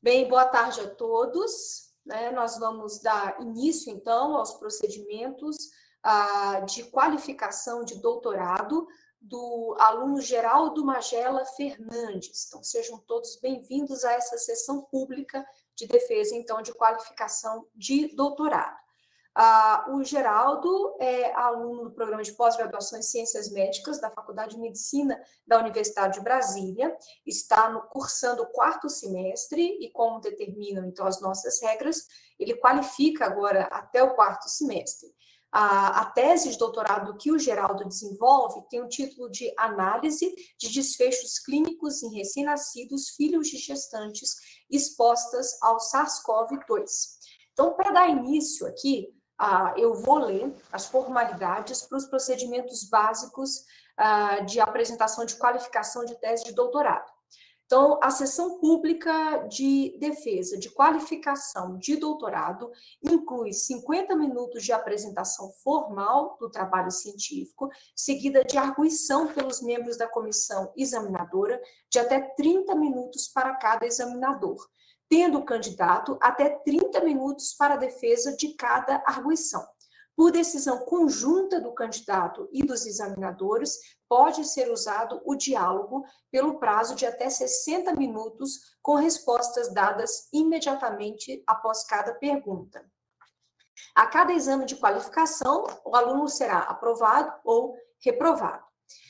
Bem, boa tarde a todos. Nós vamos dar início, então, aos procedimentos de qualificação de doutorado do aluno Geraldo Magela Fernandes. Então, sejam todos bem-vindos a essa sessão pública de defesa, então, de qualificação de doutorado. O Geraldo é aluno do programa de pós-graduação em Ciências Médicas da Faculdade de Medicina da Universidade de Brasília, está cursando o 4º semestre e, como determinam, então, as nossas regras, ele qualifica agora até o 4º semestre. A tese de doutorado que o Geraldo desenvolve tem o título de Análise de desfechos clínicos em recém-nascidos filhos de gestantes expostas ao SARS-CoV-2. Então, para dar início aqui, eu vou ler as formalidades para os procedimentos básicos de apresentação de qualificação de tese de doutorado. Então, a sessão pública de defesa de qualificação de doutorado inclui 50 minutos de apresentação formal do trabalho científico, seguida de arguição pelos membros da comissão examinadora de até 30 minutos para cada examinador, tendo o candidato até 30 minutos para a defesa de cada arguição. Por decisão conjunta do candidato e dos examinadores, pode ser usado o diálogo pelo prazo de até 60 minutos, com respostas dadas imediatamente após cada pergunta. A cada exame de qualificação, o aluno será aprovado ou reprovado.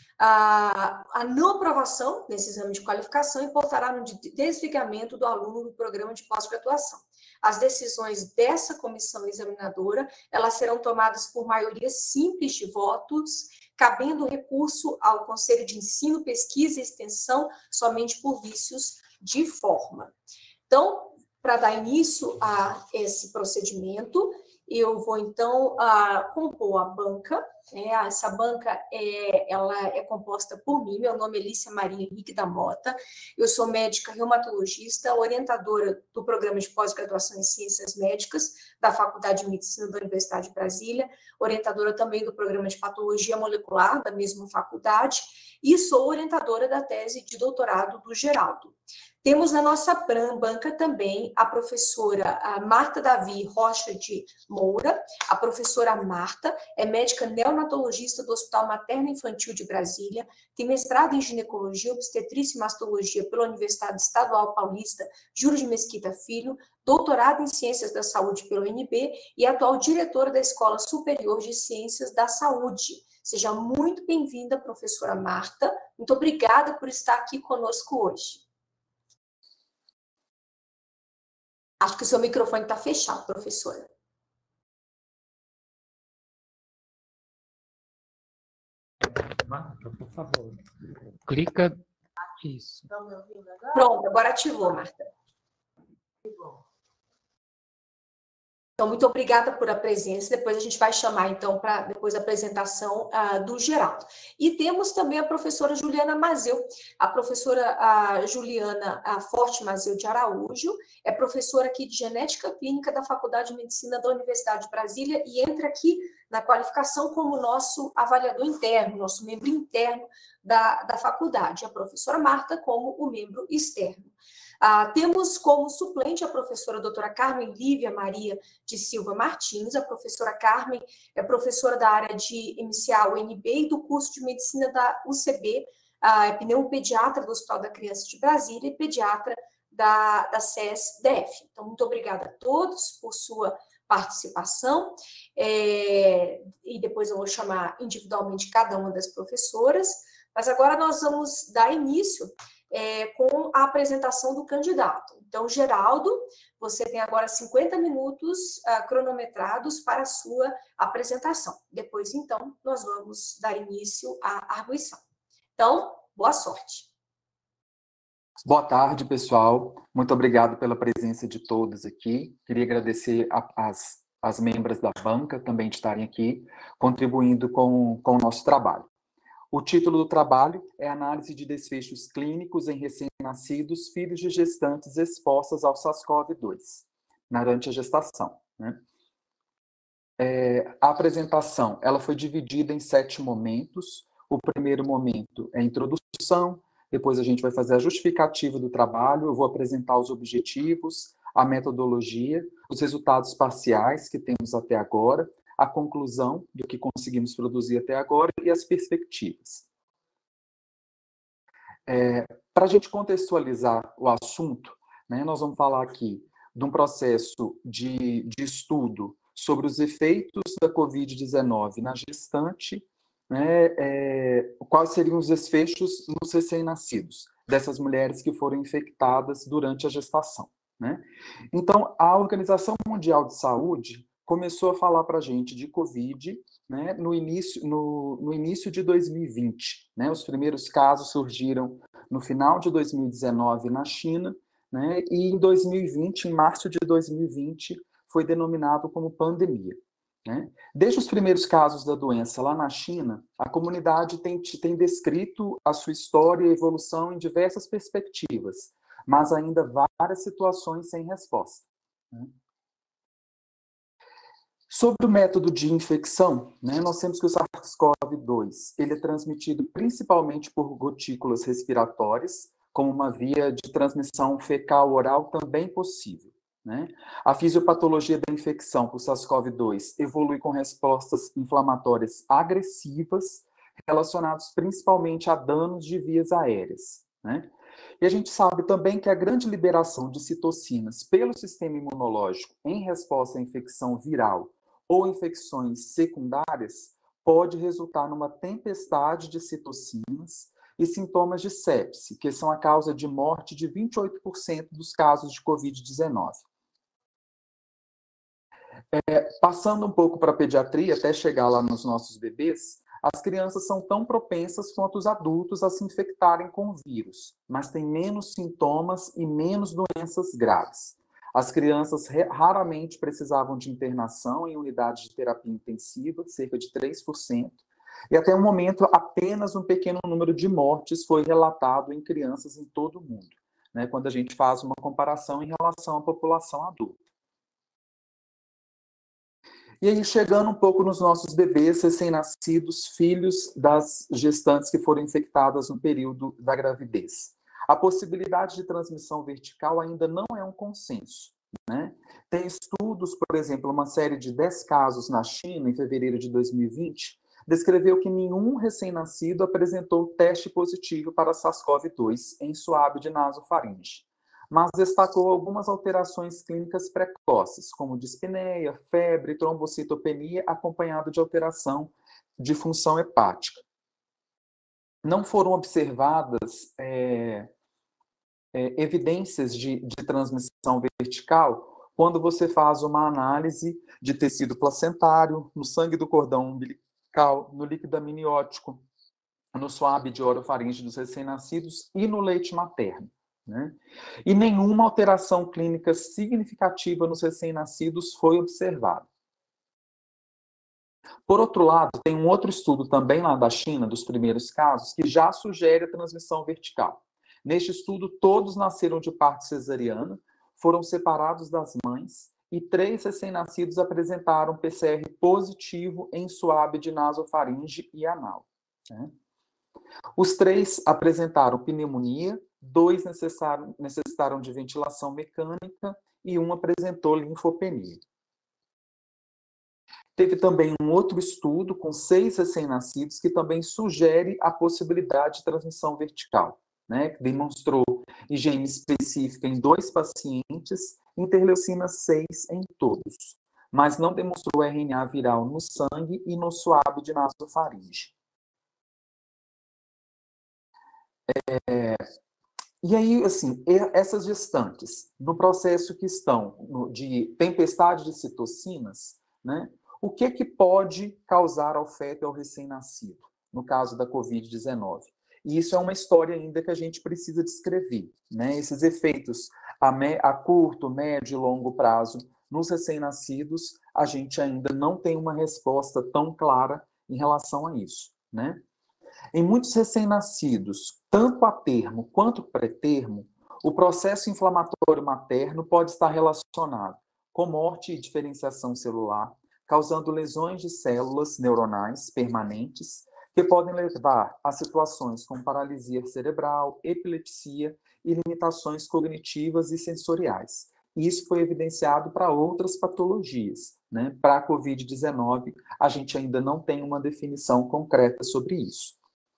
A não aprovação nesse exame de qualificação importará no desligamento do aluno do programa de pós-graduação. As decisões dessa comissão examinadora, elas serão tomadas por maioria simples de votos, cabendo recurso ao Conselho de Ensino, Pesquisa e Extensão somente por vícios de forma. Então, para dar início a esse procedimento, eu vou, então, compor a banca. Essa banca ela é composta por mim, meu nome é Lícia Maria Henrique da Mota, eu sou médica reumatologista, orientadora do programa de pós-graduação em Ciências Médicas da Faculdade de Medicina da Universidade de Brasília, orientadora também do programa de Patologia Molecular da mesma faculdade, e sou orientadora da tese de doutorado do Geraldo. Temos na nossa banca também a professora Marta Davi Rocha de Moura. A professora Marta é médica neonatologista do Hospital Materno Infantil de Brasília, tem mestrado em ginecologia, obstetrícia e mastologia pela Universidade Estadual Paulista Júlio de Mesquita Filho, doutorado em Ciências da Saúde pela UNB e atual diretora da Escola Superior de Ciências da Saúde. Seja muito bem-vinda, professora Marta. Muito obrigada por estar aqui conosco hoje. Acho que o seu microfone está fechado, professora. Marta, por favor. Clica. Isso. Estão me ouvindo agora? Pronto, agora ativou, Marta. Então, muito obrigada por a presença. Depois a gente vai chamar, então, para depois a apresentação do Geraldo. E temos também a professora Juliana Mazeu. A professora Juliana Forte Mazeu de Araújo é professora aqui de Genética Clínica da Faculdade de Medicina da Universidade de Brasília e entra aqui na qualificação como nosso avaliador interno, nosso membro interno da faculdade. A professora Marta como o membro externo. Temos como suplente a professora doutora Carmen Lívia Maria de Silva Martins. A professora Carmen é professora da área de MCA UNB e do curso de Medicina da UCB, é pneumopediatra do Hospital da Criança de Brasília e pediatra da SES-DF. Então, muito obrigada a todos por sua participação, e depois eu vou chamar individualmente cada uma das professoras, mas agora nós vamos dar início com a apresentação do candidato. Então, Geraldo, você tem agora 50 minutos cronometrados para a sua apresentação. Depois, então, nós vamos dar início à arguição. Então, boa sorte. Boa tarde, pessoal. Muito obrigado pela presença de todos aqui. Queria agradecer as membros da banca também de estarem aqui, contribuindo com o nosso trabalho. O título do trabalho é Análise de desfechos clínicos em recém-nascidos filhos de gestantes expostas ao SARS-CoV-2 durante a gestação, né? A apresentação ela foi dividida em 7 momentos. O primeiro momento é a introdução, depois a gente vai fazer a justificativa do trabalho, eu vou apresentar os objetivos, a metodologia, os resultados parciais que temos até agora, a conclusão do que conseguimos produzir até agora e as perspectivas. Para a gente contextualizar o assunto, né, nós vamos falar aqui de um processo de estudo sobre os efeitos da Covid-19 na gestante, né, quais seriam os desfechos nos recém-nascidos, dessas mulheres que foram infectadas durante a gestação. Né? Então, a Organização Mundial de Saúde começou a falar para a gente de Covid, né, no início de 2020. Né? Os primeiros casos surgiram no final de 2019 na China, né, e em 2020, em março de 2020, foi denominado como pandemia. Né? Desde os primeiros casos da doença lá na China, a comunidade tem descrito a sua história e evolução em diversas perspectivas, mas ainda várias situações sem resposta. Né? Sobre o método de infecção, né, nós temos que o SARS-CoV-2 ele é transmitido principalmente por gotículas respiratórias, como uma via de transmissão fecal-oral também possível. Né? A fisiopatologia da infecção por SARS-CoV-2 evolui com respostas inflamatórias agressivas, relacionadas principalmente a danos de vias aéreas. Né? E a gente sabe também que a grande liberação de citocinas pelo sistema imunológico em resposta à infecção viral ou infecções secundárias pode resultar numa tempestade de citocinas e sintomas de sepse, que são a causa de morte de 28% dos casos de Covid-19. Passando um pouco para a pediatria, até chegar lá nos nossos bebês, as crianças são tão propensas quanto os adultos a se infectarem com o vírus, mas têm menos sintomas e menos doenças graves. As crianças raramente precisavam de internação em unidades de terapia intensiva, cerca de 3%, e até o momento apenas um pequeno número de mortes foi relatado em crianças em todo o mundo, né, quando a gente faz uma comparação em relação à população adulta. E aí, chegando um pouco nos nossos bebês recém-nascidos, filhos das gestantes que foram infectadas no período da gravidez. A possibilidade de transmissão vertical ainda não é um consenso. Né? Tem estudos, por exemplo, uma série de 10 casos na China, em fevereiro de 2020, descreveu que nenhum recém-nascido apresentou teste positivo para SARS-CoV-2 em suave de nasofaringe, mas destacou algumas alterações clínicas precoces, como dispneia, febre, trombocitopenia, acompanhado de alteração de função hepática. Não foram observadas evidências de transmissão vertical quando você faz uma análise de tecido placentário, no sangue do cordão umbilical, no líquido amniótico, no suave de orofaringe dos recém-nascidos e no leite materno. Né? E nenhuma alteração clínica significativa nos recém-nascidos foi observada. Por outro lado, tem um outro estudo também lá da China, dos primeiros casos, que já sugere a transmissão vertical. Neste estudo, todos nasceram de parto cesariana, foram separados das mães e 3 recém-nascidos apresentaram PCR positivo em suave de nasofaringe e anal. Né? Os 3 apresentaram pneumonia, 2 necessitaram de ventilação mecânica e 1 apresentou linfopenia. Teve também um outro estudo com 6 recém-nascidos que também sugere a possibilidade de transmissão vertical, né? Que demonstrou IgM específica em 2 pacientes, interleucina 6 em todos, mas não demonstrou RNA viral no sangue e no suave de nasofaringe. E aí, assim, essas gestantes, no processo que estão de tempestade de citocinas, né, o que pode causar ao feto e ao recém-nascido, no caso da Covid-19? E isso é uma história ainda que a gente precisa descrever, né? Esses efeitos a curto, médio e longo prazo nos recém-nascidos, a gente ainda não tem uma resposta tão clara em relação a isso, né? Em muitos recém-nascidos, tanto a termo quanto pré-termo, o processo inflamatório materno pode estar relacionado com morte e diferenciação celular, causando lesões de células neuronais permanentes, que podem levar a situações como paralisia cerebral, epilepsia e limitações cognitivas e sensoriais. Isso foi evidenciado para outras patologias, né? Para a COVID-19, a gente ainda não tem uma definição concreta sobre isso.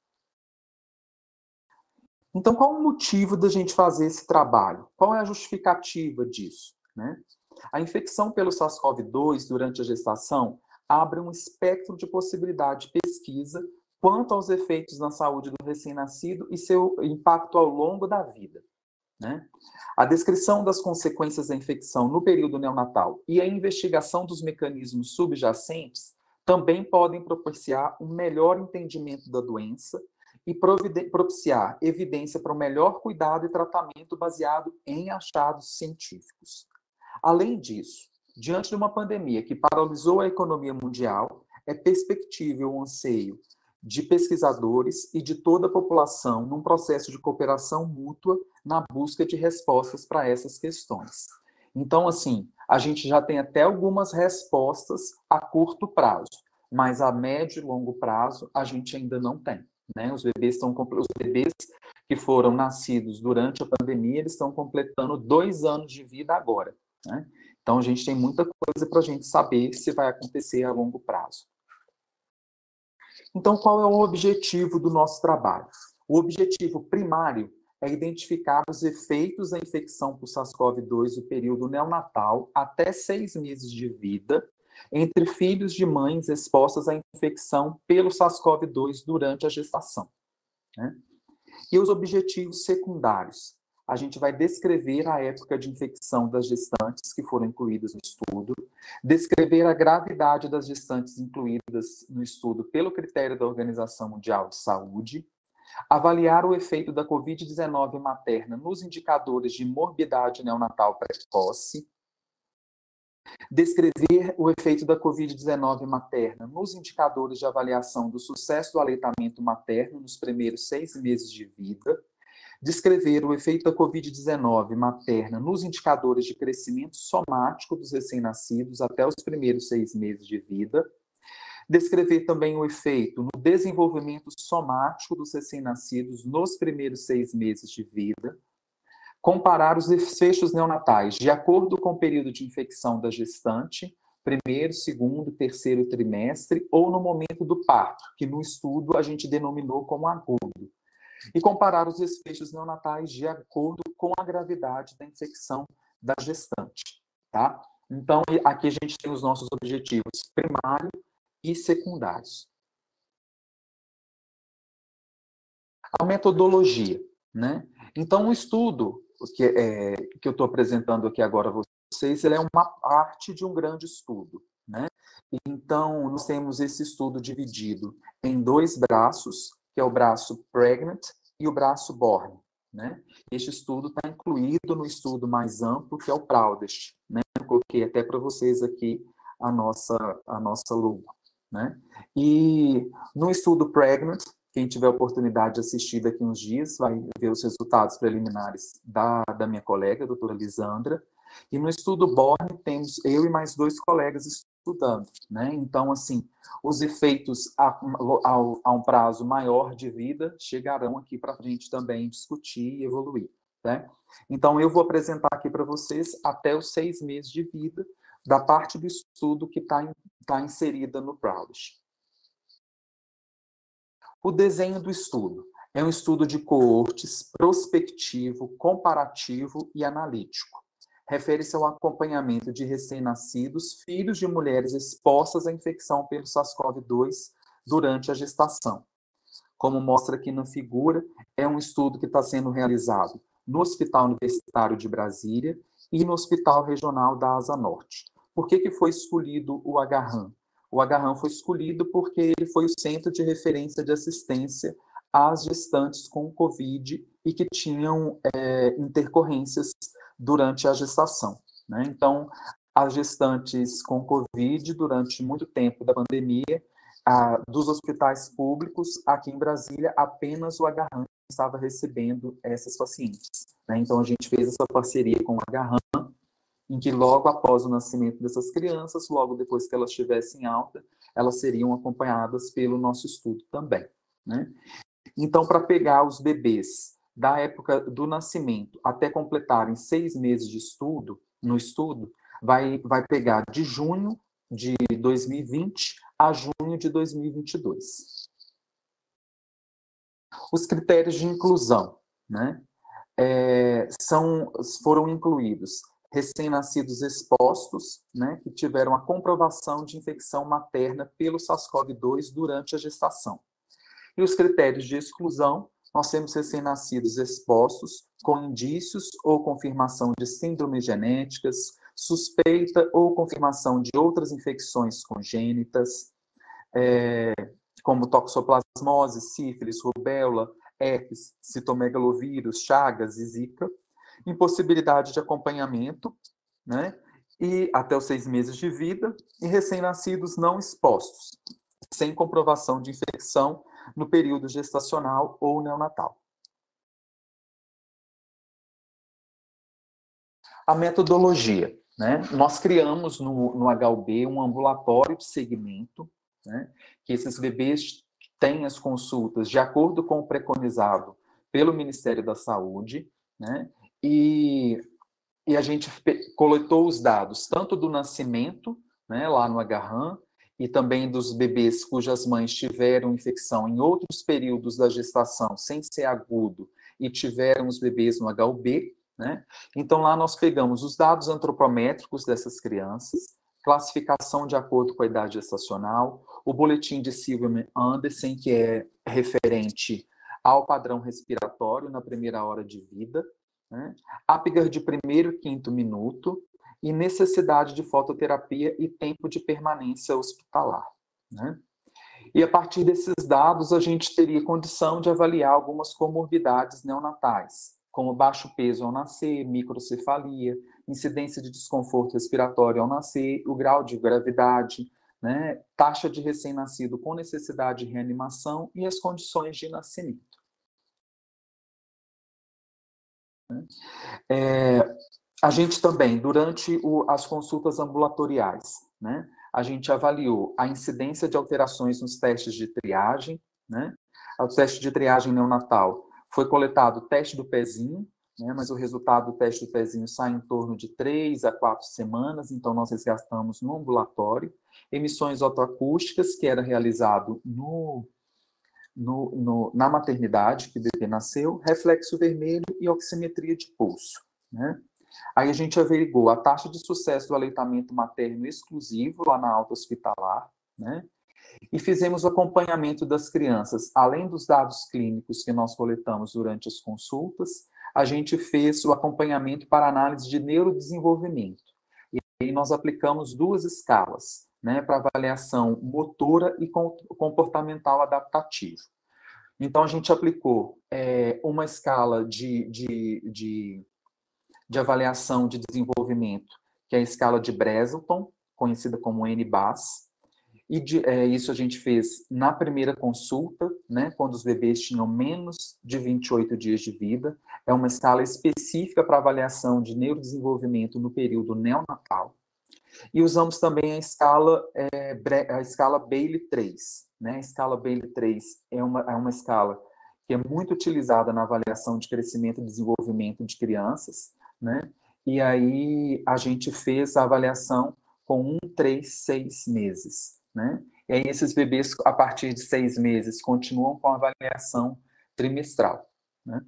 Então, qual o motivo da gente fazer esse trabalho? Qual é a justificativa disso, né? A infecção pelo SARS-CoV-2 durante a gestação abre um espectro de possibilidade de pesquisa quanto aos efeitos na saúde do recém-nascido e seu impacto ao longo da vida, né? A descrição das consequências da infecção no período neonatal e a investigação dos mecanismos subjacentes também podem propiciar um melhor entendimento da doença e propiciar evidência para um melhor cuidado e tratamento baseado em achados científicos. Além disso, diante de uma pandemia que paralisou a economia mundial, é perspectível o anseio de pesquisadores e de toda a população num processo de cooperação mútua na busca de respostas para essas questões. Então, assim, a gente já tem até algumas respostas a curto prazo, mas a médio e longo prazo a gente ainda não tem, né? Os bebês que foram nascidos durante a pandemia, eles estão completando 2 anos de vida agora, né? Então, a gente tem muita coisa para a gente saber se vai acontecer a longo prazo. Então, qual é o objetivo do nosso trabalho? O objetivo primário é identificar os efeitos da infecção por SARS-CoV-2 no período neonatal até 6 meses de vida entre filhos de mães expostas à infecção pelo SARS-CoV-2 durante a gestação, né? E os objetivos secundários? A gente vai descrever a época de infecção das gestantes que foram incluídas no estudo, descrever a gravidade das gestantes incluídas no estudo pelo critério da Organização Mundial de Saúde, avaliar o efeito da COVID-19 materna nos indicadores de morbidade neonatal precoce, descrever o efeito da COVID-19 materna nos indicadores de avaliação do sucesso do aleitamento materno nos primeiros 6 meses de vida, descrever o efeito da COVID-19 materna nos indicadores de crescimento somático dos recém-nascidos até os primeiros 6 meses de vida, descrever também o efeito no desenvolvimento somático dos recém-nascidos nos primeiros 6 meses de vida, comparar os desfechos neonatais de acordo com o período de infecção da gestante, primeiro, segundo, terceiro trimestre, ou no momento do parto, que no estudo a gente denominou como agudo, e comparar os desfechos neonatais de acordo com a gravidade da infecção da gestante, tá? Então, aqui a gente tem os nossos objetivos primários e secundários. A metodologia, né? Então, o estudo que eu estou apresentando aqui agora a vocês, ele é uma parte de um grande estudo, né? Então, nós temos esse estudo dividido em 2 braços, que é o braço Pregnant e o braço Born, né? Este estudo está incluído no estudo mais amplo, que é o PROUDEST, né? Eu coloquei até para vocês aqui a nossa logo, né? E no estudo Pregnant, quem tiver a oportunidade de assistir daqui uns dias, vai ver os resultados preliminares da minha colega, a doutora Lisandra. E no estudo Born, temos eu e mais 2 colegas estudando, né? Então, assim, os efeitos a um prazo maior de vida chegarão aqui para a gente também discutir e evoluir, né? Então, eu vou apresentar aqui para vocês até os 6 meses de vida da parte do estudo que está inserida no PROUDEST. O desenho do estudo é um estudo de coortes, prospectivo, comparativo e analítico. Refere-se ao acompanhamento de recém-nascidos, filhos de mulheres expostas à infecção pelo SARS-CoV-2 durante a gestação. Como mostra aqui na figura, é um estudo que está sendo realizado no Hospital Universitário de Brasília e no Hospital Regional da Asa Norte. Por que foi escolhido o Agarram? O Agarram foi escolhido porque ele foi o centro de referência de assistência às gestantes com Covid e que tinham intercorrências durante a gestação, né? Então, as gestantes com Covid, durante muito tempo da pandemia, dos hospitais públicos, aqui em Brasília, apenas o Agarram estava recebendo essas pacientes, né? Então, a gente fez essa parceria com o Agarram em que logo após o nascimento dessas crianças, logo depois que elas estivessem alta, elas seriam acompanhadas pelo nosso estudo também, né? Então, para pegar os bebês da época do nascimento até completarem 6 meses de estudo, no estudo, vai pegar de junho de 2020 a junho de 2022. Os critérios de inclusão, né? Foram incluídos recém-nascidos expostos, né, que tiveram a comprovação de infecção materna pelo SARS-CoV-2 durante a gestação. E os critérios de exclusão, nós temos recém-nascidos expostos com indícios ou confirmação de síndromes genéticas, suspeita ou confirmação de outras infecções congênitas, como toxoplasmose, sífilis, rubéola, herpes, citomegalovírus, chagas e zika, impossibilidade de acompanhamento, né, e até os 6 meses de vida, e recém-nascidos não expostos, sem comprovação de infecção no período gestacional ou neonatal. A metodologia, né? Nós criamos no HUB um ambulatório de segmento, né? Que esses bebês têm as consultas de acordo com o preconizado pelo Ministério da Saúde, né? E a gente coletou os dados tanto do nascimento, né, lá no Agarram, e também dos bebês cujas mães tiveram infecção em outros períodos da gestação, sem ser agudo, e tiveram os bebês no HUB, né? Então, lá nós pegamos os dados antropométricos dessas crianças, classificação de acordo com a idade gestacional, o boletim de Silverman-Anderson, que é referente ao padrão respiratório na primeira hora de vida, né? Apgar de primeiro e quinto minuto, e necessidade de fototerapia e tempo de permanência hospitalar, né? E a partir desses dados, a gente teria condição de avaliar algumas comorbidades neonatais, como baixo peso ao nascer, microcefalia, incidência de desconforto respiratório ao nascer, o grau de gravidade, né, taxa de recém-nascido com necessidade de reanimação e as condições de nascimento. A gente também, durante as consultas ambulatoriais, né, a gente avaliou a incidência de alterações nos testes de triagem, né? O teste de triagem neonatal foi coletado o teste do pezinho, né, mas o resultado do teste do pezinho sai em torno de 3 a 4 semanas, então nós resgatamos no ambulatório. Emissões otoacústicas, que era realizado na maternidade que o bebê nasceu, reflexo vermelho e oximetria de pulso, né? Aí a gente averigou a taxa de sucesso do aleitamento materno exclusivo lá na alta hospitalar, né? E fizemos o acompanhamento das crianças, além dos dados clínicos que nós coletamos durante as consultas, a gente fez o acompanhamento para análise de neurodesenvolvimento. E aí nós aplicamos 2 escalas, né, para avaliação motora e comportamental adaptativo. Então, a gente aplicou uma escala de avaliação de desenvolvimento, que é a escala de Brazelton, conhecida como NBAS, e isso a gente fez na primeira consulta, né, quando os bebês tinham menos de 28 dias de vida. É uma escala específica para avaliação de neurodesenvolvimento no período neonatal. E usamos também a escala Bayley-3. Né? A escala Bayley-3 é uma escala que é muito utilizada na avaliação de crescimento e desenvolvimento de crianças, né? E aí a gente fez a avaliação com 1, 3, 6 meses, né? E aí esses bebês, a partir de 6 meses, continuam com a avaliação trimestral, né?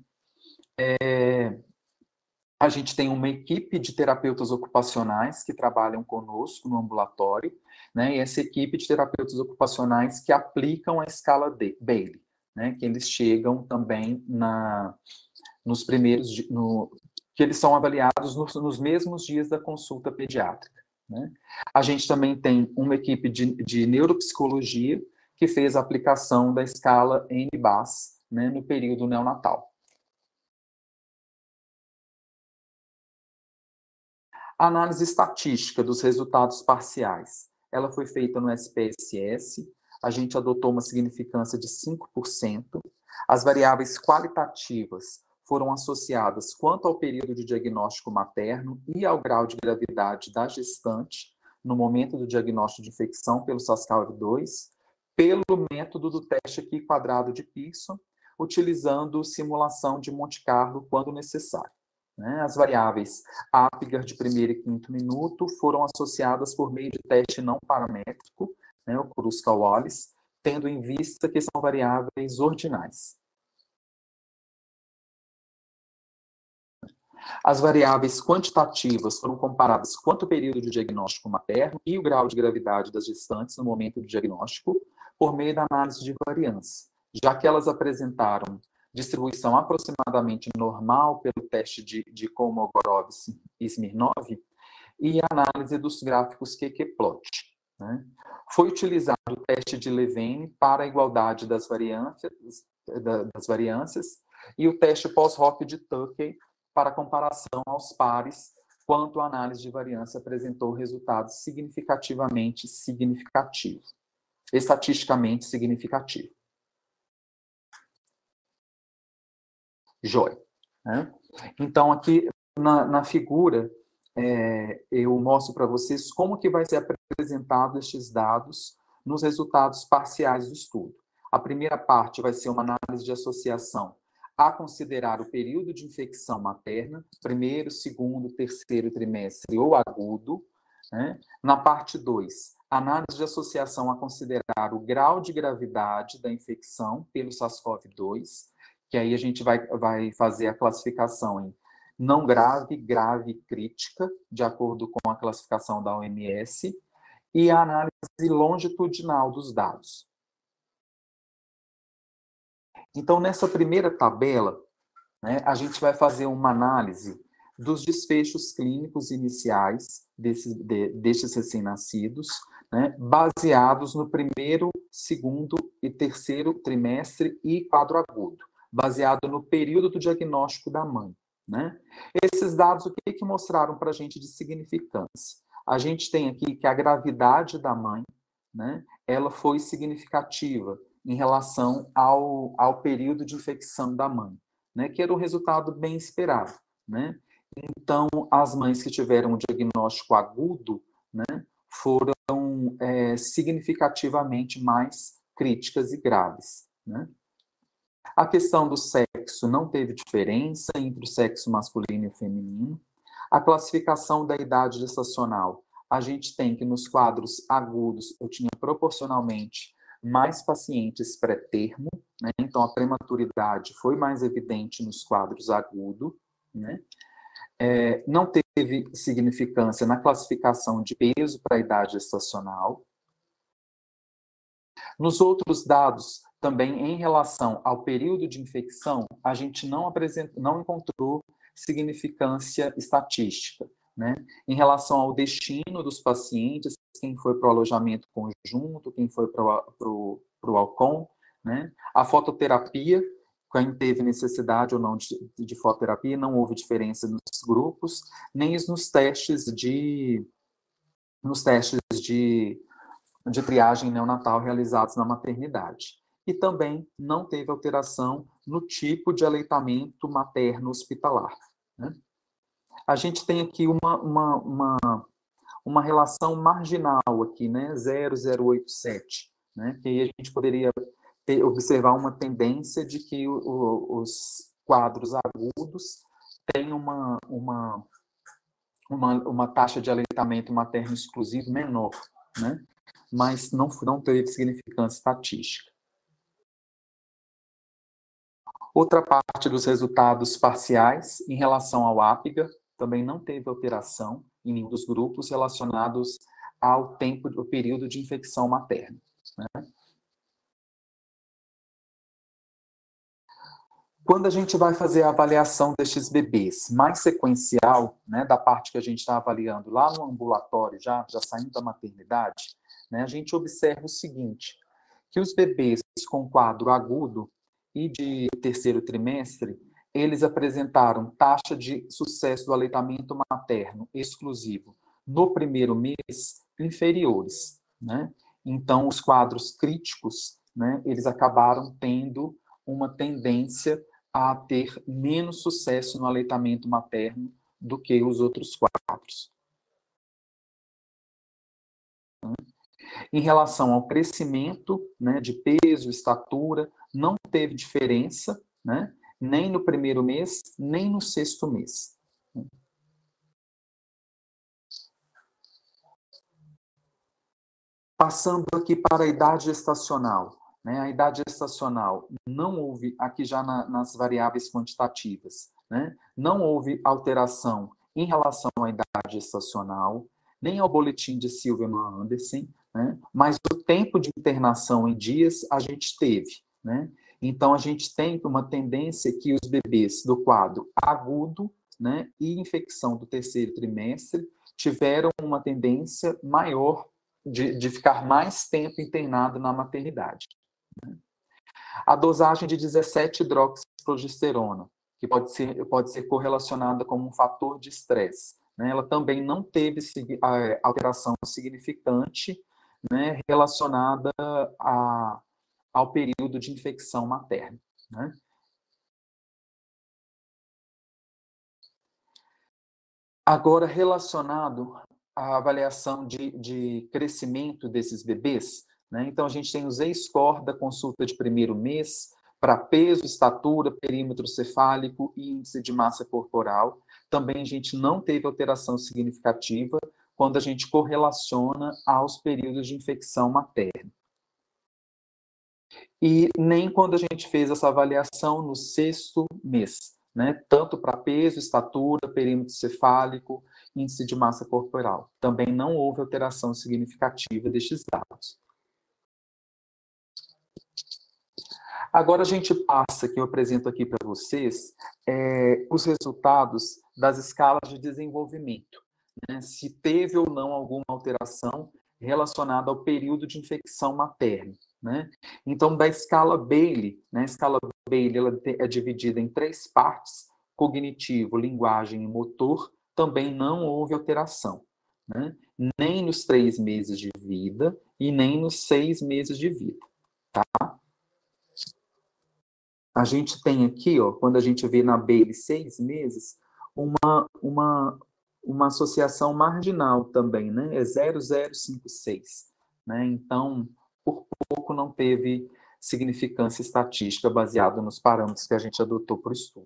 A gente tem uma equipe de terapeutas ocupacionais que trabalham conosco no ambulatório, né? E essa equipe de terapeutas ocupacionais que aplicam a escala Bayley, né? Que eles chegam também nos primeiros, que eles são avaliados nos mesmos dias da consulta pediátrica, né? A gente também tem uma equipe de neuropsicologia que fez a aplicação da escala NBAS, né, no período neonatal. A análise estatística dos resultados parciais, ela foi feita no SPSS, a gente adotou uma significância de 5%, as variáveis qualitativas foram associadas quanto ao período de diagnóstico materno e ao grau de gravidade da gestante no momento do diagnóstico de infecção pelo SARS-CoV-2, pelo método do teste aqui quadrado de Pearson, utilizando simulação de Monte Carlo quando necessário. As variáveis Apgar de primeiro e quinto minuto foram associadas por meio de teste não paramétrico, o Kruskal-Wallis, tendo em vista que são variáveis ordinais. As variáveis quantitativas foram comparadas quanto ao período de diagnóstico materno e o grau de gravidade das gestantes no momento do diagnóstico, por meio da análise de variância, já que elas apresentaram distribuição aproximadamente normal pelo teste de Kolmogorov e Smirnov e análise dos gráficos QQ-plot. Foi utilizado o teste de Levene para a igualdade das variâncias e o teste pós-hoc de Tukey para comparação aos pares, quanto a análise de variância apresentou resultados estatisticamente significativos. Joia. Então, aqui na figura, eu mostro para vocês como que vai ser apresentado estes dados nos resultados parciais do estudo. A primeira parte vai ser uma análise de associação a considerar o período de infecção materna, primeiro, segundo, terceiro trimestre ou agudo. Na parte 2, análise de associação a considerar o grau de gravidade da infecção pelo SARS-CoV-2, que aí a gente vai fazer a classificação em não grave, grave e crítica, de acordo com a classificação da OMS, e a análise longitudinal dos dados. Então, nessa primeira tabela, a gente vai fazer uma análise dos desfechos clínicos iniciais destes recém-nascidos, baseados no primeiro, segundo e terceiro trimestre e quadro agudo, baseado no período do diagnóstico da mãe. Esses dados, o que mostraram para a gente de significância? A gente tem aqui que a gravidade da mãe, ela foi significativa em relação ao período de infecção da mãe, que era um resultado bem esperado. Então, as mães que tiveram um diagnóstico agudo, foram significativamente mais críticas e graves. A questão do sexo não teve diferença entre o sexo masculino e o feminino. A classificação da idade gestacional, a gente tem que nos quadros agudos eu tinha proporcionalmente mais pacientes pré-termo, então a prematuridade foi mais evidente nos quadros agudos. Não teve significância na classificação de peso para a idade gestacional. Nos outros dados, também em relação ao período de infecção, a gente não encontrou significância estatística. Em relação ao destino dos pacientes, quem foi para o alojamento conjunto, quem foi para o Alcon, a fototerapia, quem teve necessidade ou não de fototerapia, não houve diferença nos grupos, nem nos testes de triagem neonatal realizados na maternidade. E também não teve alteração no tipo de aleitamento materno hospitalar. A gente tem aqui uma relação marginal aqui, 0,087, que aí a gente poderia observar uma tendência de que os quadros agudos têm uma taxa de aleitamento materno exclusivo menor, mas não teve significância estatística. Outra parte dos resultados parciais, em relação ao Apgar, também não teve alteração em nenhum dos grupos relacionados ao período de infecção materna. Quando a gente vai fazer a avaliação destes bebês mais sequencial, da parte que a gente está avaliando lá no ambulatório, já saindo da maternidade, a gente observa o seguinte, que os bebês com quadro agudo e de terceiro trimestre, eles apresentaram taxa de sucesso do aleitamento materno exclusivo no primeiro mês inferiores. Então, os quadros críticos, eles acabaram tendo uma tendência a ter menos sucesso no aleitamento materno do que os outros quadros. Em relação ao crescimento, né, de peso, estatura, não teve diferença, né, nem no primeiro mês, nem no sexto mês. Passando aqui para a idade gestacional. Né, a idade gestacional não houve, aqui já nas variáveis quantitativas, né, não houve alteração em relação à idade gestacional, nem ao boletim de Silverman-Anderson, né, mas o tempo de internação em dias a gente teve. Né? Então, a gente tem uma tendência que os bebês do quadro agudo, né, e infecção do terceiro trimestre tiveram uma tendência maior de ficar mais tempo internado na maternidade. A dosagem de 17-hidroxiprogesterona, que pode ser correlacionada com um fator de estresse, né? Ela também não teve alteração significante, né, relacionada ao período de infecção materna. Né? Agora, relacionado à avaliação de crescimento desses bebês, né? Então, a gente tem o Z-score da consulta de primeiro mês para peso, estatura, perímetro cefálico e índice de massa corporal. Também a gente não teve alteração significativa quando a gente correlaciona aos períodos de infecção materna. E nem quando a gente fez essa avaliação no sexto mês, né? Tanto para peso, estatura, perímetro cefálico, índice de massa corporal. Também não houve alteração significativa destes dados. Agora a gente passa, que eu apresento aqui para vocês, os resultados das escalas de desenvolvimento. Né? Se teve ou não alguma alteração relacionada ao período de infecção materna. Né? Então, da escala Bayley, né? A escala Bayley ela é dividida em 3 partes, cognitivo, linguagem e motor, também não houve alteração. Né? Nem nos 3 meses de vida e nem nos 6 meses de vida. Tá? A gente tem aqui, ó, quando a gente vê na Bayley 6 meses, uma associação marginal também, né? É 0,056. Né? Então, por pouco não teve significância estatística baseada nos parâmetros que a gente adotou para o estudo.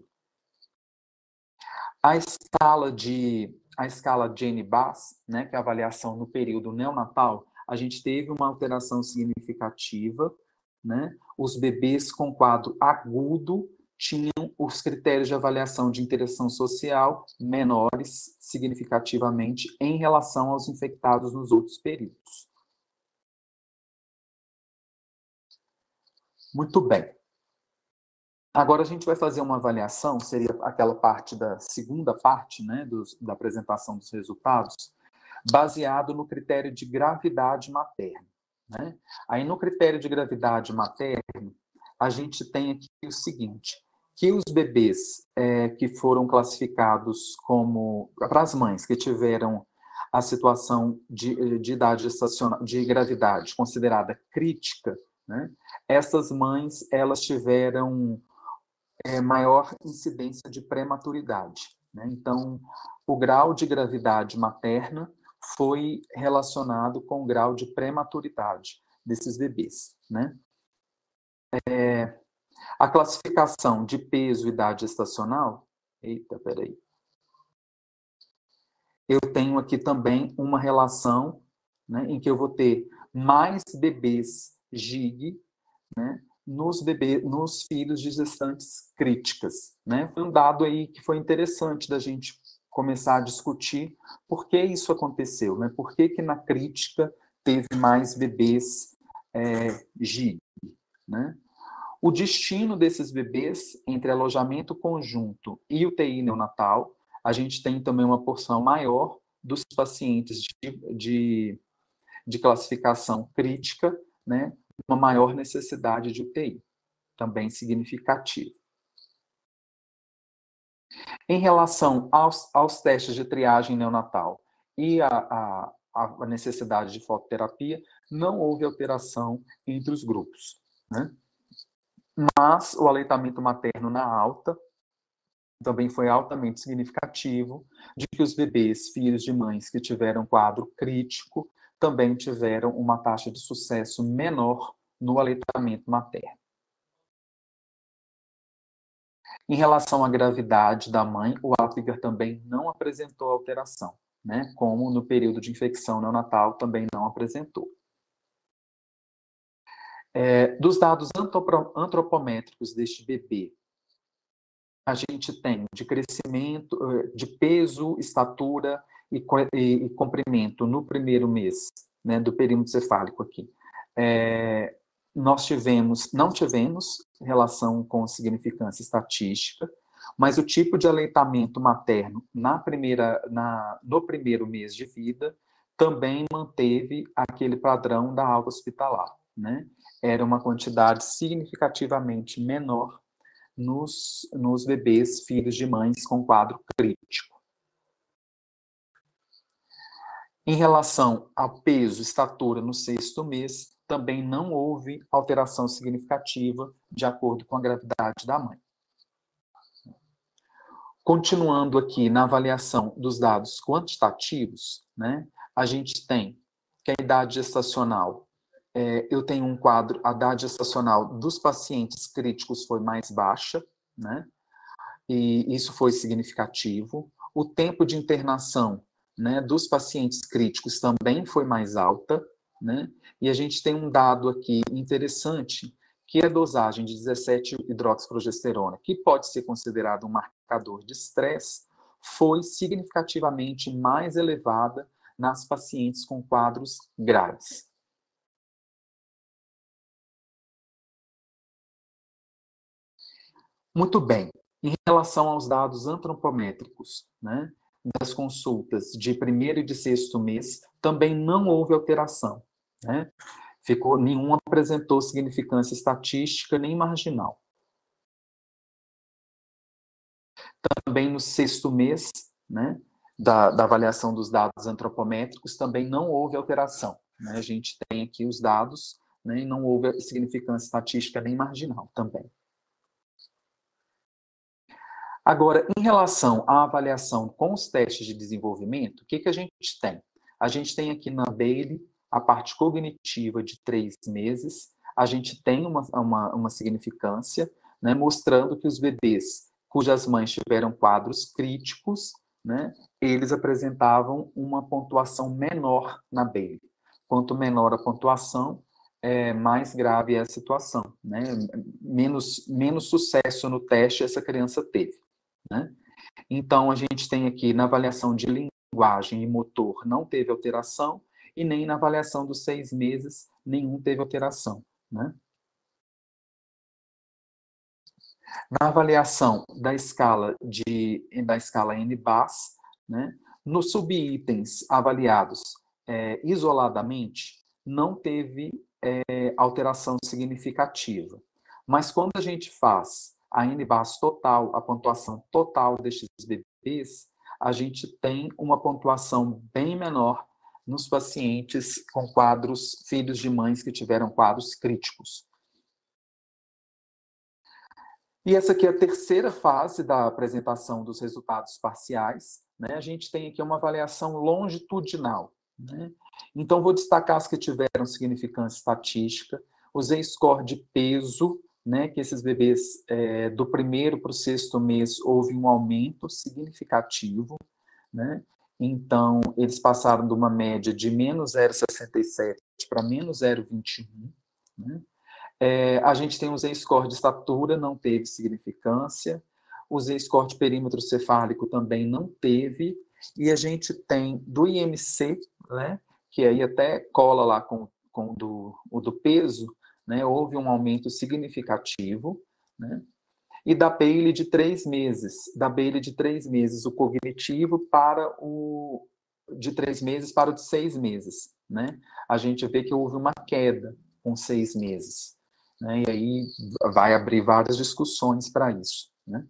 A escala Jenny-Bass, né, que é a avaliação no período neonatal, a gente teve uma alteração significativa. Né? Os bebês com quadro agudo tinham os critérios de avaliação de interação social menores significativamente em relação aos infectados nos outros períodos. Muito bem. Agora a gente vai fazer uma avaliação, seria aquela parte da segunda parte, né, da apresentação dos resultados, baseado no critério de gravidade materna. Né? Aí, no critério de gravidade materna, a gente tem aqui o seguinte, que os bebês que foram classificados como, para as mães que tiveram a situação de idade gestacional, de gravidade considerada crítica, né? Essas mães, elas tiveram maior incidência de prematuridade. Né? Então, o grau de gravidade materna foi relacionado com o grau de prematuridade desses bebês. Né? A classificação de peso e idade gestacional, eu tenho aqui também uma relação, né, em que eu vou ter mais bebês GIG, né, nos filhos de gestantes críticas. Né? Foi um dado aí que foi interessante da gente começar a discutir por que isso aconteceu, né? Por que na crítica teve mais bebês GIG, né? O destino desses bebês entre alojamento conjunto e UTI neonatal, a gente tem também uma porção maior dos pacientes de classificação crítica, né? Uma maior necessidade de UTI, também significativo. Em relação aos testes de triagem neonatal e a necessidade de fototerapia, não houve alteração entre os grupos. Né? Mas o aleitamento materno na alta também foi altamente significativo de que os bebês, filhos de mães que tiveram quadro crítico, também tiveram uma taxa de sucesso menor no aleitamento materno. Em relação à gravidade da mãe, o Apgar também não apresentou alteração, né? Como no período de infecção neonatal também não apresentou. Dos dados antropométricos deste bebê, a gente tem de crescimento, de peso, estatura e comprimento no primeiro mês, né, do perímetro cefálico aqui. Nós não tivemos relação com significância estatística, mas o tipo de aleitamento materno no primeiro mês de vida também manteve aquele padrão da alta hospitalar, né? Era uma quantidade significativamente menor nos bebês filhos de mães com quadro crítico. Em relação ao peso, estatura no sexto mês, também não houve alteração significativa de acordo com a gravidade da mãe. Continuando aqui na avaliação dos dados quantitativos, né, a gente tem que a idade gestacional, eu tenho um quadro, a idade gestacional dos pacientes críticos foi mais baixa, né, e isso foi significativo. O tempo de internação, né, dos pacientes críticos também foi mais alta, né, e a gente tem um dado aqui interessante, que é a dosagem de 17-hidroxiprogesterona, que pode ser considerado um marcador de estresse, foi significativamente mais elevada nas pacientes com quadros graves. Muito bem. Em relação aos dados antropométricos, né, das consultas de primeiro e de sexto mês, também não houve alteração, né? Nenhum apresentou significância estatística nem marginal. Também no sexto mês, né, da avaliação dos dados antropométricos, também não houve alteração, né? A gente tem aqui os dados, né, e não houve significância estatística nem marginal também. Agora, em relação à avaliação com os testes de desenvolvimento, o que a gente tem? A gente tem aqui na Bayley a parte cognitiva de 3 meses, a gente tem uma significância, né, mostrando que os bebês cujas mães tiveram quadros críticos, né, eles apresentavam uma pontuação menor na Bayley. Quanto menor a pontuação, mais grave é a situação, né? Menos sucesso no teste essa criança teve, né? Então, a gente tem aqui na avaliação de linguagem e motor não teve alteração, e nem na avaliação dos 6 meses nenhum teve alteração, né? Na avaliação da escala NBAS, né, nos subitens avaliados isoladamente, não teve alteração significativa. Mas quando a gente faz a NBAS total, a pontuação total destes bebês, a gente tem uma pontuação bem menor nos pacientes com quadros, filhos de mães que tiveram quadros críticos. E essa aqui é a terceira fase da apresentação dos resultados parciais, né? A gente tem aqui uma avaliação longitudinal, né? Então, vou destacar as que tiveram significância estatística, o Z-score de peso, né, que esses bebês do primeiro para o sexto mês houve um aumento significativo, né? Então, eles passaram de uma média de menos 0,67 para menos 0,21, né? A gente tem o Z-score de estatura, não teve significância. O Z-score de perímetro cefálico também não teve. E a gente tem do IMC, né, que aí até cola lá com o do peso, né, houve um aumento significativo, né? E da Bayley de 3 meses. Da Bayley de 3 meses, o cognitivo de 3 meses para o de 6 meses, né? A gente vê que houve uma queda com 6 meses. Né, e aí vai abrir várias discussões para isso, né?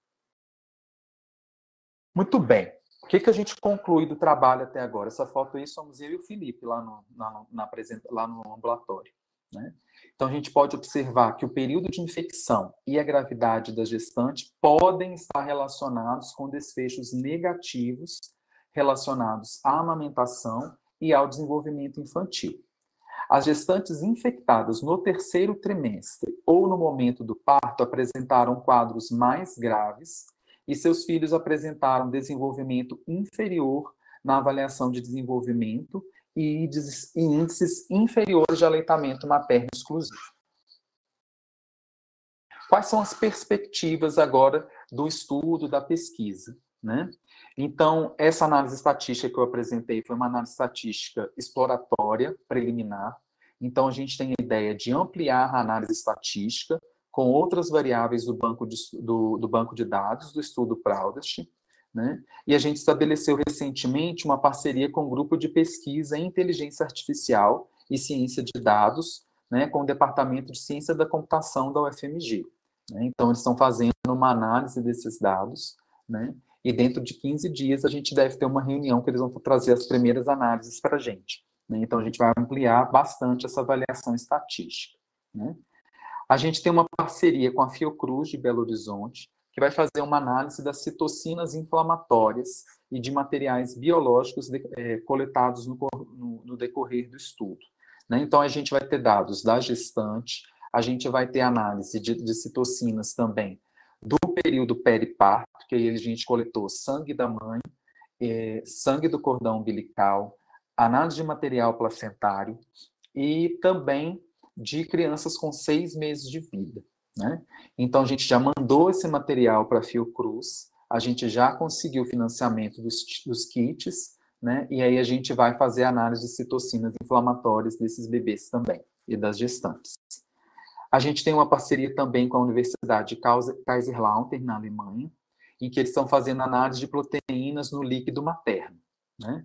Muito bem. O que a gente conclui do trabalho até agora? Essa foto aí somos eu e o Felipe lá no ambulatório. né? Então, a gente pode observar que o período de infecção e a gravidade da gestante podem estar relacionados com desfechos negativos relacionados à amamentação e ao desenvolvimento infantil. As gestantes infectadas no terceiro trimestre ou no momento do parto apresentaram quadros mais graves e seus filhos apresentaram desenvolvimento inferior na avaliação de desenvolvimento e índices inferiores de aleitamento materno exclusivo. Quais são as perspectivas agora do estudo, da pesquisa, né? Então, essa análise estatística que eu apresentei foi uma análise estatística exploratória, preliminar. Então, a gente tem a ideia de ampliar a análise estatística com outras variáveis do banco de dados do estudo Proudest, né? E a gente estabeleceu recentemente uma parceria com um grupo de pesquisa em inteligência artificial e ciência de dados, né, com o Departamento de Ciência da Computação da UFMG. Né? Então, eles estão fazendo uma análise desses dados, né? E dentro de 15 dias a gente deve ter uma reunião que eles vão trazer as primeiras análises para a gente. Né? Então, a gente vai ampliar bastante essa avaliação estatística. Né? A gente tem uma parceria com a Fiocruz de Belo Horizonte, que vai fazer uma análise das citocinas inflamatórias e de materiais biológicos coletados no decorrer do estudo. Né? Então, a gente vai ter dados da gestante, a gente vai ter análise de citocinas também do período periparto, que aí a gente coletou sangue da mãe, sangue do cordão umbilical, análise de material placentário e também de crianças com 6 meses de vida. Né? Então, a gente já mandou esse material para a Fiocruz, a gente já conseguiu o financiamento dos kits, né? E aí a gente vai fazer a análise de citocinas inflamatórias desses bebês também, e das gestantes. A gente tem uma parceria também com a Universidade de Kaiserslautern, na Alemanha, em que eles estão fazendo análise de proteínas no líquido materno. Né?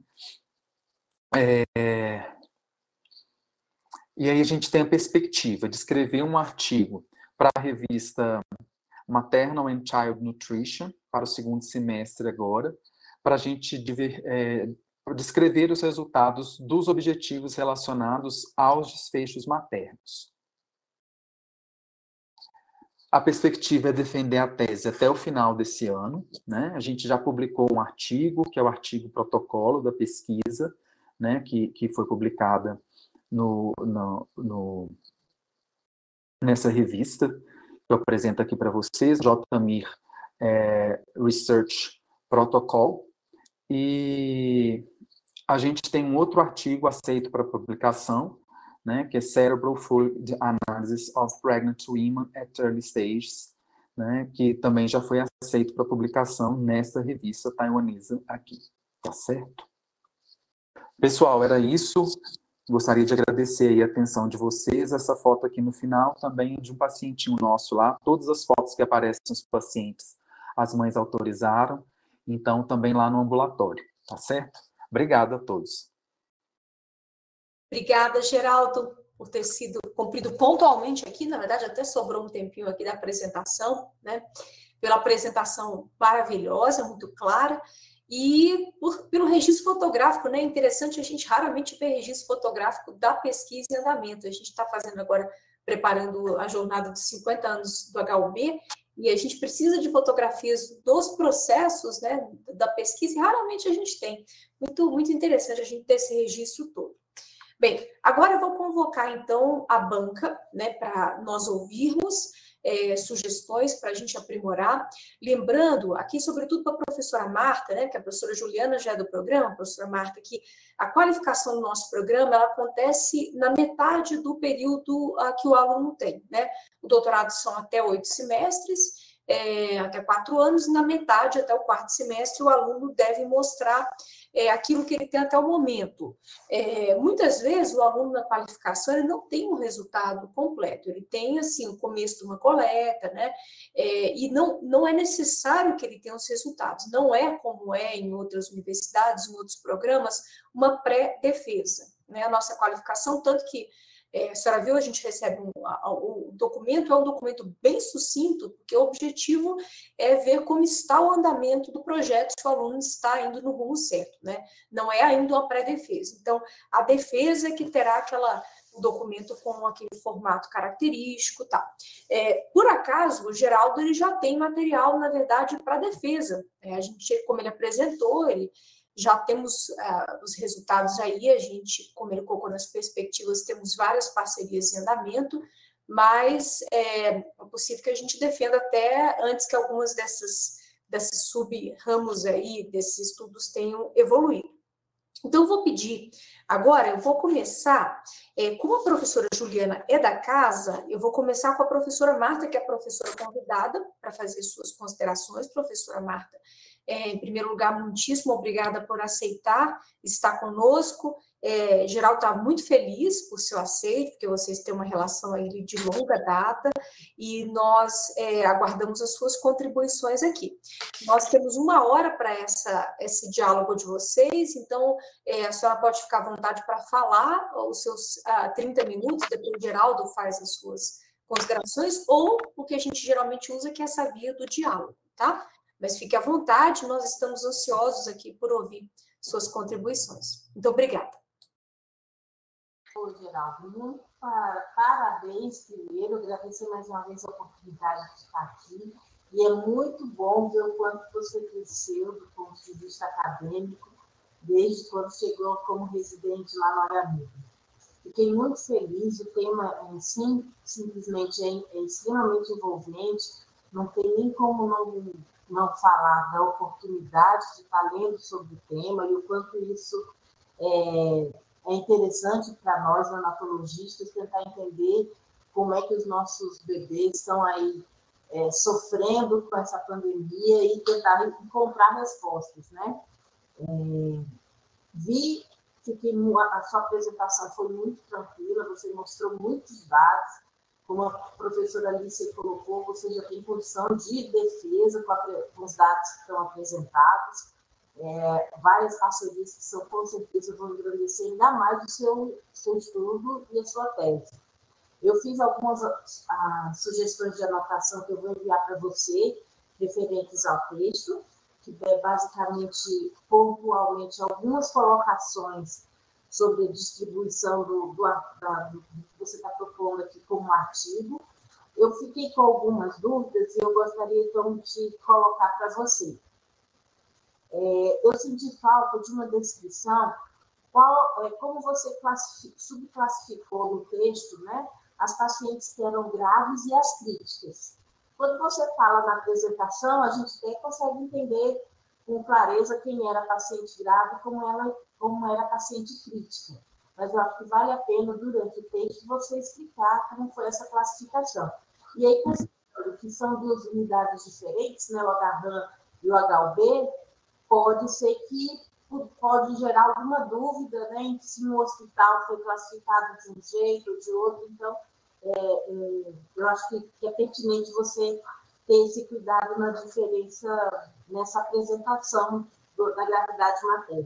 E aí a gente tem a perspectiva de escrever um artigo para a revista Maternal and Child Nutrition, para o segundo semestre agora, para a gente descrever os resultados dos objetivos relacionados aos desfechos maternos. A perspectiva é defender a tese até o final desse ano, né? A gente já publicou um artigo, que é o artigo protocolo da pesquisa, né? Que foi publicada nessa revista, que eu apresento aqui para vocês, JMIR Research Protocol. E a gente tem um outro artigo aceito para publicação, né, que é Cerebral Fluid Analysis of Pregnant Women at Early Stages, né, que também já foi aceito para publicação nessa revista taiwanesa aqui, tá certo? Pessoal, era isso. Gostaria de agradecer aí a atenção de vocês. Essa foto aqui no final também é de um pacientinho nosso lá. Todas as fotos que aparecem dos pacientes, as mães autorizaram. Então, também lá no ambulatório, tá certo? Obrigado a todos. Obrigada, Geraldo, por ter sido cumprido pontualmente aqui. Na verdade, até sobrou um tempinho aqui da apresentação, né? Pela apresentação maravilhosa, muito clara, e pelo registro fotográfico, né? Interessante, a gente raramente vê registro fotográfico da pesquisa em andamento. A gente está fazendo agora, preparando a jornada dos 50 anos do HUB, e a gente precisa de fotografias dos processos, né, da pesquisa, e raramente a gente tem. Muito, muito interessante a gente ter esse registro todo. Bem, agora eu vou convocar, então, a banca, né, para nós ouvirmos sugestões para a gente aprimorar. Lembrando, aqui, sobretudo para a professora Marta, né, que a professora Juliana já é do programa, a professora Marta, que a qualificação do nosso programa, ela acontece na metade do período que o aluno tem, né? O doutorado são até 8 semestres, até 4 anos, e na metade, até o 4º semestre, o aluno deve mostrar aquilo que ele tem até o momento. Muitas vezes, o aluno na qualificação ele não tem um resultado completo, ele tem, assim, o começo de uma coleta, né? E não é necessário que ele tenha os resultados, não é como é em outras universidades, em outros programas, uma pré-defesa, né? A nossa qualificação, tanto que a senhora viu, a gente recebe o documento, é um documento bem sucinto, porque o objetivo é ver como está o andamento do projeto, se o aluno está indo no rumo certo, né? Não é ainda uma pré-defesa. Então, a defesa é que terá o documento com aquele formato característico, tá? Por acaso, o Geraldo ele já tem material, na verdade, para defesa. A gente, como ele apresentou, ele já temos os resultados aí, a gente, como ele colocou nas perspectivas, temos várias parcerias em andamento, mas é possível que a gente defenda até antes que algumas desses sub-ramos aí, desses estudos tenham evoluído. Então, eu vou pedir, agora eu vou começar, como a professora Juliana é da casa, eu vou começar com a professora Marta, que é a professora convidada, para fazer suas considerações. Professora Marta, em primeiro lugar, muitíssimo obrigada por aceitar estar conosco. Geraldo está muito feliz por seu aceito, porque vocês têm uma relação aí de longa data, e nós aguardamos as suas contribuições aqui. Nós temos 1 hora para esse diálogo de vocês, então a senhora pode ficar à vontade para falar os seus 30 minutos, depois o Geraldo faz as suas considerações, ou o que a gente geralmente usa, que é essa via do diálogo, tá? Mas fique à vontade, nós estamos ansiosos aqui por ouvir suas contribuições. Muito obrigada. Oi, Geraldo, muito parabéns primeiro, agradecer mais uma vez a oportunidade de estar aqui, e é muito bom ver o quanto você cresceu do ponto de vista acadêmico, desde quando chegou como residente lá no Aramigo. Fiquei muito feliz, o tema em si, simplesmente é extremamente envolvente, não tem nem como não falar da oportunidade de estar lendo sobre o tema e o quanto isso é interessante para nós, neonatologistas, tentar entender como é que os nossos bebês estão aí sofrendo com essa pandemia e tentar encontrar respostas, né? A sua apresentação foi muito tranquila, você mostrou muitos dados, como a professora Alice colocou, você já tem posição de defesa com os dados que estão apresentados, várias parcerias que são, com certeza, vão engrandecer ainda mais o seu estudo e a sua tese. Eu fiz algumas sugestões de anotação que eu vou enviar para você, referentes ao texto, que é basicamente, pontualmente, algumas colocações sobre a distribuição do que você está propondo aqui como artigo. Eu fiquei com algumas dúvidas e eu gostaria, então, de colocar para você. Eu senti falta de uma descrição, como você subclassificou no texto, né, as pacientes que eram graves e as críticas. Quando você fala na apresentação, a gente até consegue entender com clareza quem era paciente grave e como era paciente crítica. Mas eu acho que vale a pena, durante o texto, você explicar como foi essa classificação. E aí, considerando que são 2 unidades diferentes, né, o HRAM e o HUB, pode ser que pode gerar alguma dúvida, né, se no hospital foi classificado de um jeito ou de outro. Então, eu acho que é pertinente você ter esse cuidado na diferença, nessa apresentação da gravidade materna.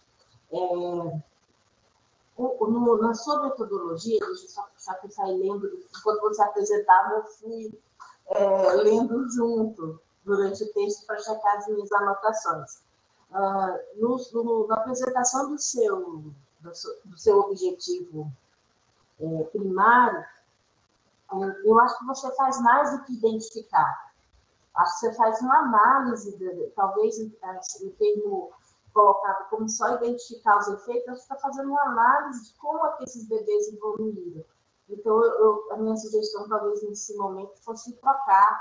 Na sua metodologia, deixa eu só que eu saí lendo, quando você apresentava, eu fui lendo junto durante o texto para checar as minhas anotações. Na apresentação do seu objetivo primário, eu acho que você faz mais do que identificar. Acho que você faz uma análise, talvez em termo colocado como só identificar os efeitos, acho que está fazendo uma análise de como é que esses bebês evoluíram. Então, a minha sugestão, talvez, nesse momento, fosse trocar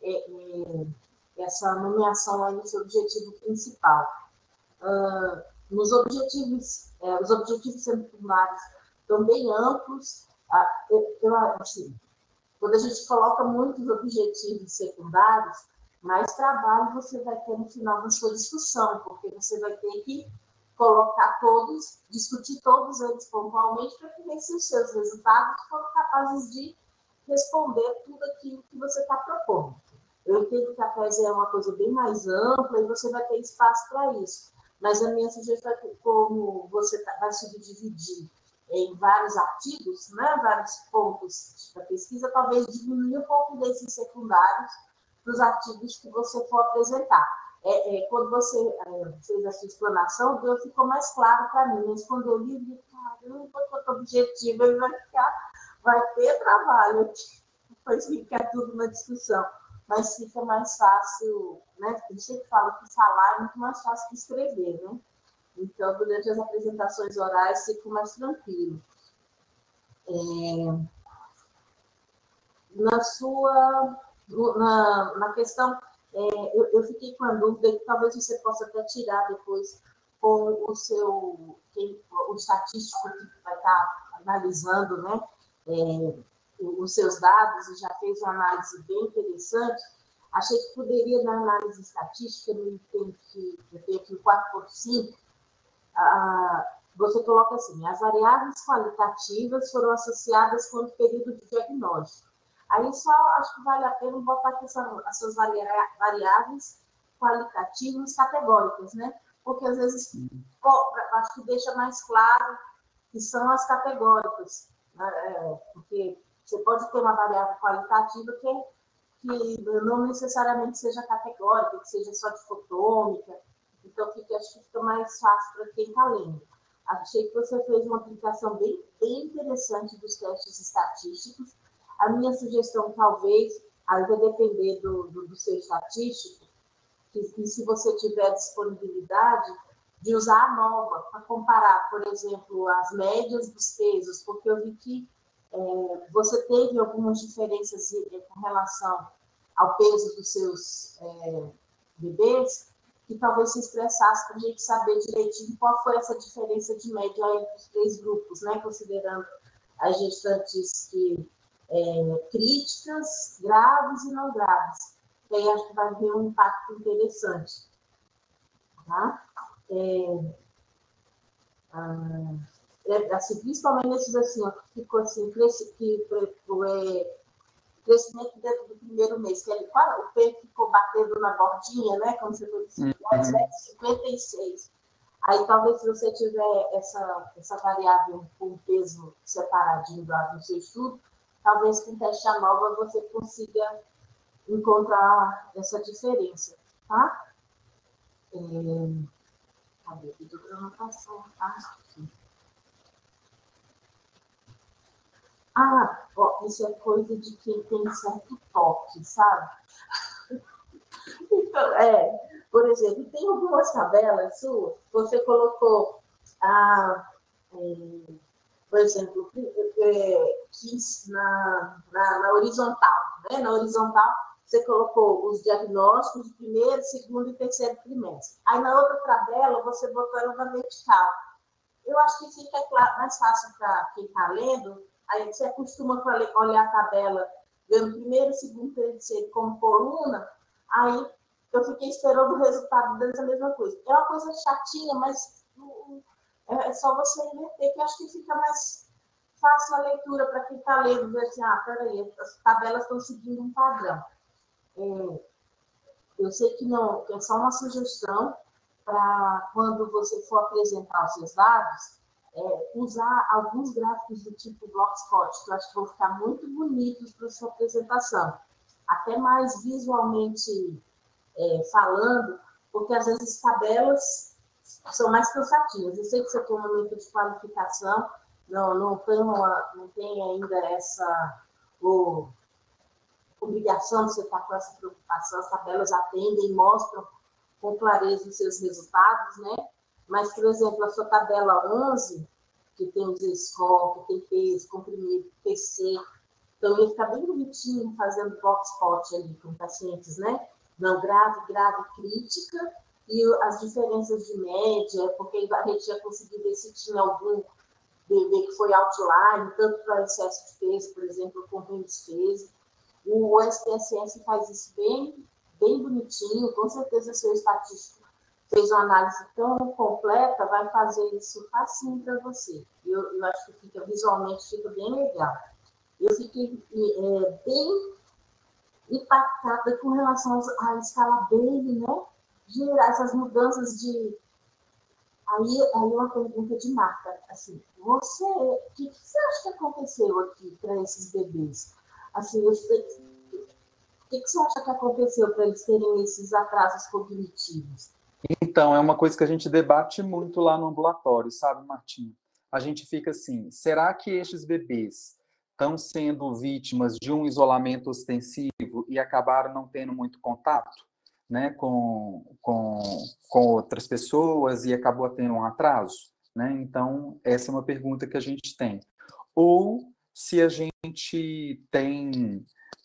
essa nomeação aí no seu objetivo principal. Os objetivos secundários estão bem amplos. Assim, quando a gente coloca muitos objetivos secundários, mais trabalho você vai ter no final da sua discussão, porque você vai ter que colocar todos, discutir todos eles pontualmente, para ver se os seus resultados foram capazes de responder tudo aquilo que você está propondo. Eu entendo que a tese é uma coisa bem mais ampla e você vai ter espaço para isso. Mas a minha sugestão é que, como você vai subdividir em vários artigos, né, vários pontos da pesquisa, talvez diminuir um pouco desses secundários para os artigos que você for apresentar. Quando você fez a sua explanação, Deus ficou mais claro para mim, mas quando eu li, eu disse, caramba, quanto objetivo, ele vai ter trabalho aqui, depois fica tudo na discussão, mas fica mais fácil, né? Eu sempre falo que falar é muito mais fácil que escrever, né? Então, durante as apresentações orais, fica mais tranquilo. Na questão, eu fiquei com a dúvida que talvez você possa até tirar depois com o estatístico que vai estar analisando, né, os seus dados, e já fez uma análise bem interessante. Achei que poderia, na análise estatística, eu tenho aqui o 4x5, você coloca assim, as variáveis qualitativas foram associadas com o período de diagnóstico. Aí só acho que vale a pena botar aqui as suas variáveis qualitativas categóricas, né? Porque às vezes acho que deixa mais claro que são as categóricas, né? Porque você pode ter uma variável qualitativa que não necessariamente seja categórica, que seja só dicotômica. Então, acho que fica mais fácil para quem está lendo. Achei que você fez uma aplicação bem interessante dos testes estatísticos. A minha sugestão, talvez, aí vai depender do seu estatístico, que se você tiver disponibilidade, de usar a nova para comparar, por exemplo, as médias dos pesos, porque eu vi que você teve algumas diferenças com relação ao peso dos seus bebês, que talvez se expressasse para a gente saber direitinho qual foi essa diferença de média entre os 3 grupos, né? Considerando as gestantes críticas, graves e não graves. E aí acho que vai ter um impacto interessante. Tá? Assim, principalmente nesses assim, ó, que ficou assim, crescimento dentro do primeiro mês, que o peito ficou batendo na bordinha, né? Como você disse, 56. Aí talvez se você tiver essa variável com peso separadinho no seu estudo, talvez com teste ANOVA você consiga encontrar essa diferença, tá? Cadê aqui? Estou dando anotação. Isso é coisa de quem tem certo toque, sabe? Então, por exemplo, tem algumas tabelas suas, você colocou, por exemplo, na horizontal, né? Na horizontal, você colocou os diagnósticos do primeiro, segundo e terceiro trimestre. Aí, na outra tabela, você botou ela na vertical. Eu acho que fica mais fácil para quem está lendo. Aí você acostuma a olhar a tabela vendo primeiro, segundo, terceiro como coluna, aí eu fiquei esperando o resultado deles a mesma coisa. É uma coisa chatinha, mas é só você inverter, que eu acho que fica mais fácil a leitura para quem está lendo, ver assim, peraí, as tabelas estão seguindo um padrão. Eu sei que não, que é só uma sugestão para quando você for apresentar os seus dados, usar alguns gráficos do tipo Blogspot, que eu acho que vão ficar muito bonitos para a sua apresentação. Até mais visualmente falando, porque às vezes tabelas são mais cansativas. Eu sei que você tem um momento de qualificação, não tem ainda essa obrigação de você estar com essa preocupação, as tabelas atendem e mostram com clareza os seus resultados, né? Mas, por exemplo, a sua tabela 11, que tem os score, que tem peso, comprimido, PC, então ia ficar bem bonitinho fazendo blogspot ali com pacientes, né? Não grave, crítica, e as diferenças de média, porque a gente ia conseguir ver se tinha algum bebê que foi outline, tanto para excesso de peso, por exemplo, como menos peso. O SPSS faz isso bem bonitinho, com certeza seu estatístico fez uma análise tão completa, vai fazer isso facinho para você. Eu acho que visualmente fica bem legal. Eu fiquei bem impactada com relação à escala Bailey, né? Gerar essas mudanças de... Aí uma pergunta de Marta, assim, o que você acha que aconteceu aqui para esses bebês? Assim, O que você acha que aconteceu para eles terem esses atrasos cognitivos? Então, é uma coisa que a gente debate muito lá no ambulatório, sabe, Martim? A gente fica assim, será que estes bebês estão sendo vítimas de um isolamento ostensivo e acabaram não tendo muito contato, né, com outras pessoas e acabou tendo um atraso? Né? Então, essa é uma pergunta que a gente tem. Ou se a gente tem...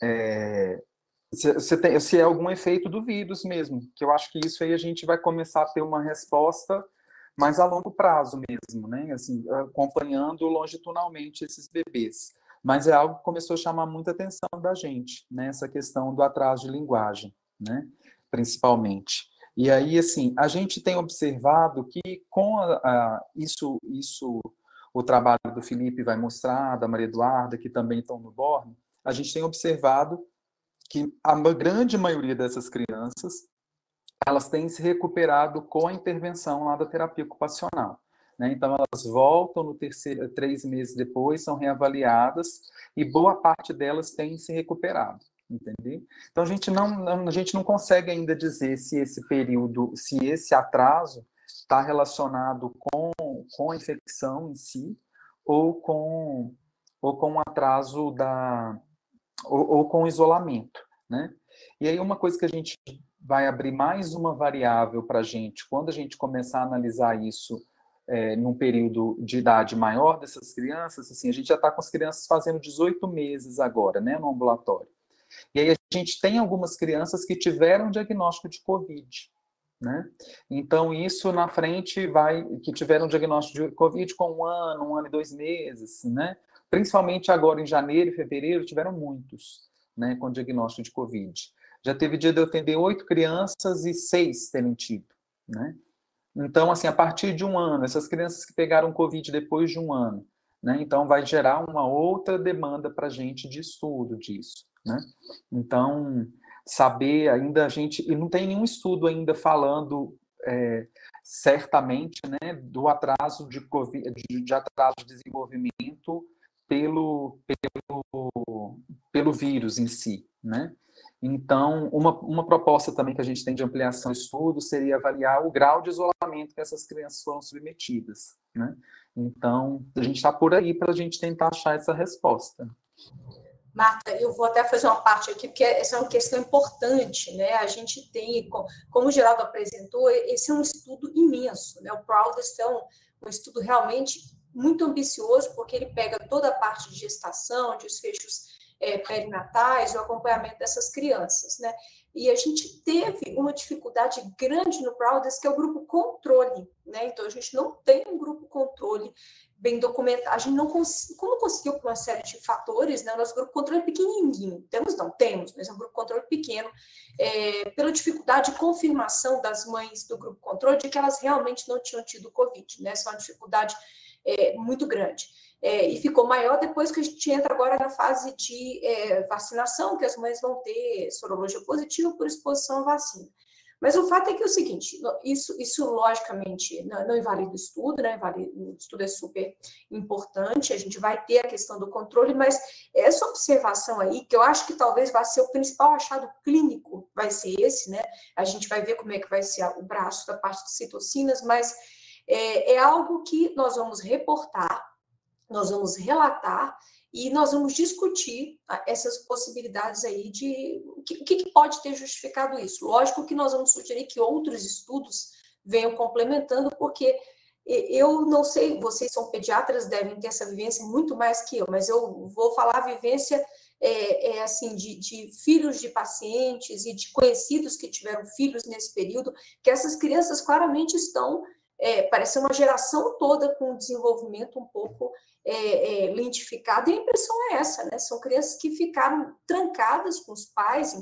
se é algum efeito do vírus mesmo, que eu acho que isso aí a gente vai começar a ter uma resposta mais a longo prazo mesmo, né? Assim, acompanhando longitudinalmente esses bebês. Mas é algo que começou a chamar muita atenção da gente, né? Essa questão do atraso de linguagem, né? Principalmente. E aí, assim, a gente tem observado que com isso o trabalho do Felipe vai mostrar, da Maria Eduarda, que também estão no Borne, a gente tem observado que a grande maioria dessas crianças, elas têm se recuperado com a intervenção lá da terapia ocupacional. Né? Então, elas voltam no 3 meses depois, são reavaliadas, e boa parte delas têm se recuperado. Entendeu? Então, a gente não consegue ainda dizer se esse período, se esse atraso está relacionado com a infecção em si, ou com o atraso ou com isolamento, né? E aí uma coisa que a gente vai abrir mais uma variável para a gente, quando a gente começar a analisar isso num período de idade maior dessas crianças, assim, a gente já está com as crianças fazendo 18 meses agora, né, no ambulatório. E aí a gente tem algumas crianças que tiveram diagnóstico de Covid, né? Então, isso na frente que tiveram diagnóstico de Covid com 1 ano e 2 meses, né? Principalmente agora em janeiro e fevereiro, tiveram muitos, né, com diagnóstico de Covid. Já teve dia de eu atender 8 crianças e 6 terem tido, né? Então, assim, a partir de 1 ano, essas crianças que pegaram Covid depois de 1 ano, né? Então, vai gerar uma outra demanda para a gente de estudo disso, né? Então, saber ainda e não tem nenhum estudo ainda falando certamente, né, do atraso de COVID, de atraso de desenvolvimento pelo vírus em si, né? Então, uma proposta também que a gente tem de ampliação de estudo seria avaliar o grau de isolamento que essas crianças foram submetidas, né? Então, a gente está por aí para a gente tentar achar essa resposta. Marta, eu vou até fazer uma parte aqui, porque essa é uma questão importante, né? A gente tem, como o Geraldo apresentou, esse é um estudo imenso, né? O PROUDEST é um estudo realmente muito ambicioso, porque ele pega toda a parte de gestação, desfechos perinatais, o acompanhamento dessas crianças, né? E a gente teve uma dificuldade grande no PROUDEST, que é o grupo controle, né? Então, a gente não tem um grupo controle bem documentado. A gente não conseguiu por uma série de fatores, né? O nosso grupo controle é pequenininho. Temos, mas é um grupo controle pequeno, pela dificuldade de confirmação das mães do grupo controle de que elas realmente não tinham tido Covid, né? Essa é uma dificuldade muito grande. E ficou maior depois que a gente entra agora na fase de vacinação, que as mães vão ter sorologia positiva por exposição à vacina. Mas o fato é que é o seguinte, isso logicamente não invalida o estudo, né? O estudo é super importante, a gente vai ter a questão do controle, mas essa observação aí, que eu acho que talvez vai ser o principal achado clínico, vai ser esse, né? A gente vai ver como é que vai ser o braço da parte de citocinas, mas é algo que nós vamos reportar, nós vamos relatar e nós vamos discutir essas possibilidades aí de o que pode ter justificado isso. Lógico que nós vamos sugerir que outros estudos venham complementando, porque eu não sei, vocês são pediatras, devem ter essa vivência muito mais que eu, mas eu vou falar a vivência assim, de filhos de pacientes e de conhecidos que tiveram filhos nesse período, que essas crianças claramente estão, parece uma geração toda com um desenvolvimento um pouco lentificado, e a impressão é essa, né? São crianças que ficaram trancadas com os pais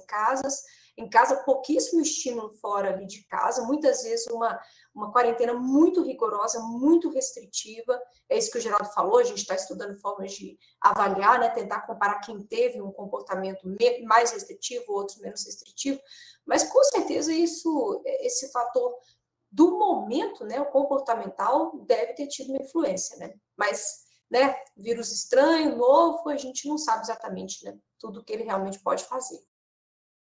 em casa, pouquíssimo estímulo fora ali de casa, muitas vezes uma quarentena muito rigorosa, muito restritiva, é isso que o Geraldo falou, a gente está estudando formas de avaliar, né? Tentar comparar quem teve um comportamento mais restritivo, outros menos restritivo, mas com certeza esse fator do momento, né, o comportamental deve ter tido uma influência, né? Mas, né, vírus estranho, novo, a gente não sabe exatamente, né, tudo que ele realmente pode fazer.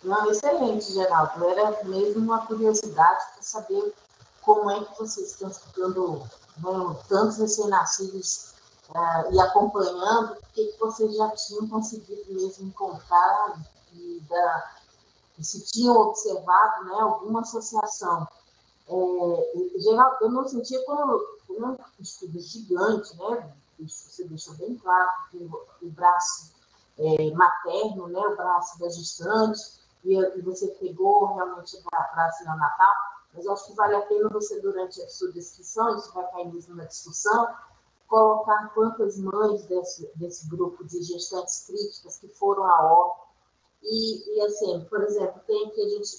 Não, excelente, Geraldo. Era mesmo uma curiosidade para saber como é que vocês estão ficando, né, tantos recém-nascidos e acompanhando, o que vocês já tinham conseguido mesmo encontrar e se tinham observado, né, alguma associação. Geraldo, eu não sentia como um estudo gigante, né? Você deixou bem claro que o braço materno, né, o braço da gestante, e você pegou realmente para a neonatal, mas eu acho que vale a pena você, durante a sua descrição, isso vai cair mesmo na discussão, colocar quantas mães desse grupo de gestantes críticas que foram a óbito. E assim, por exemplo, tem que a gente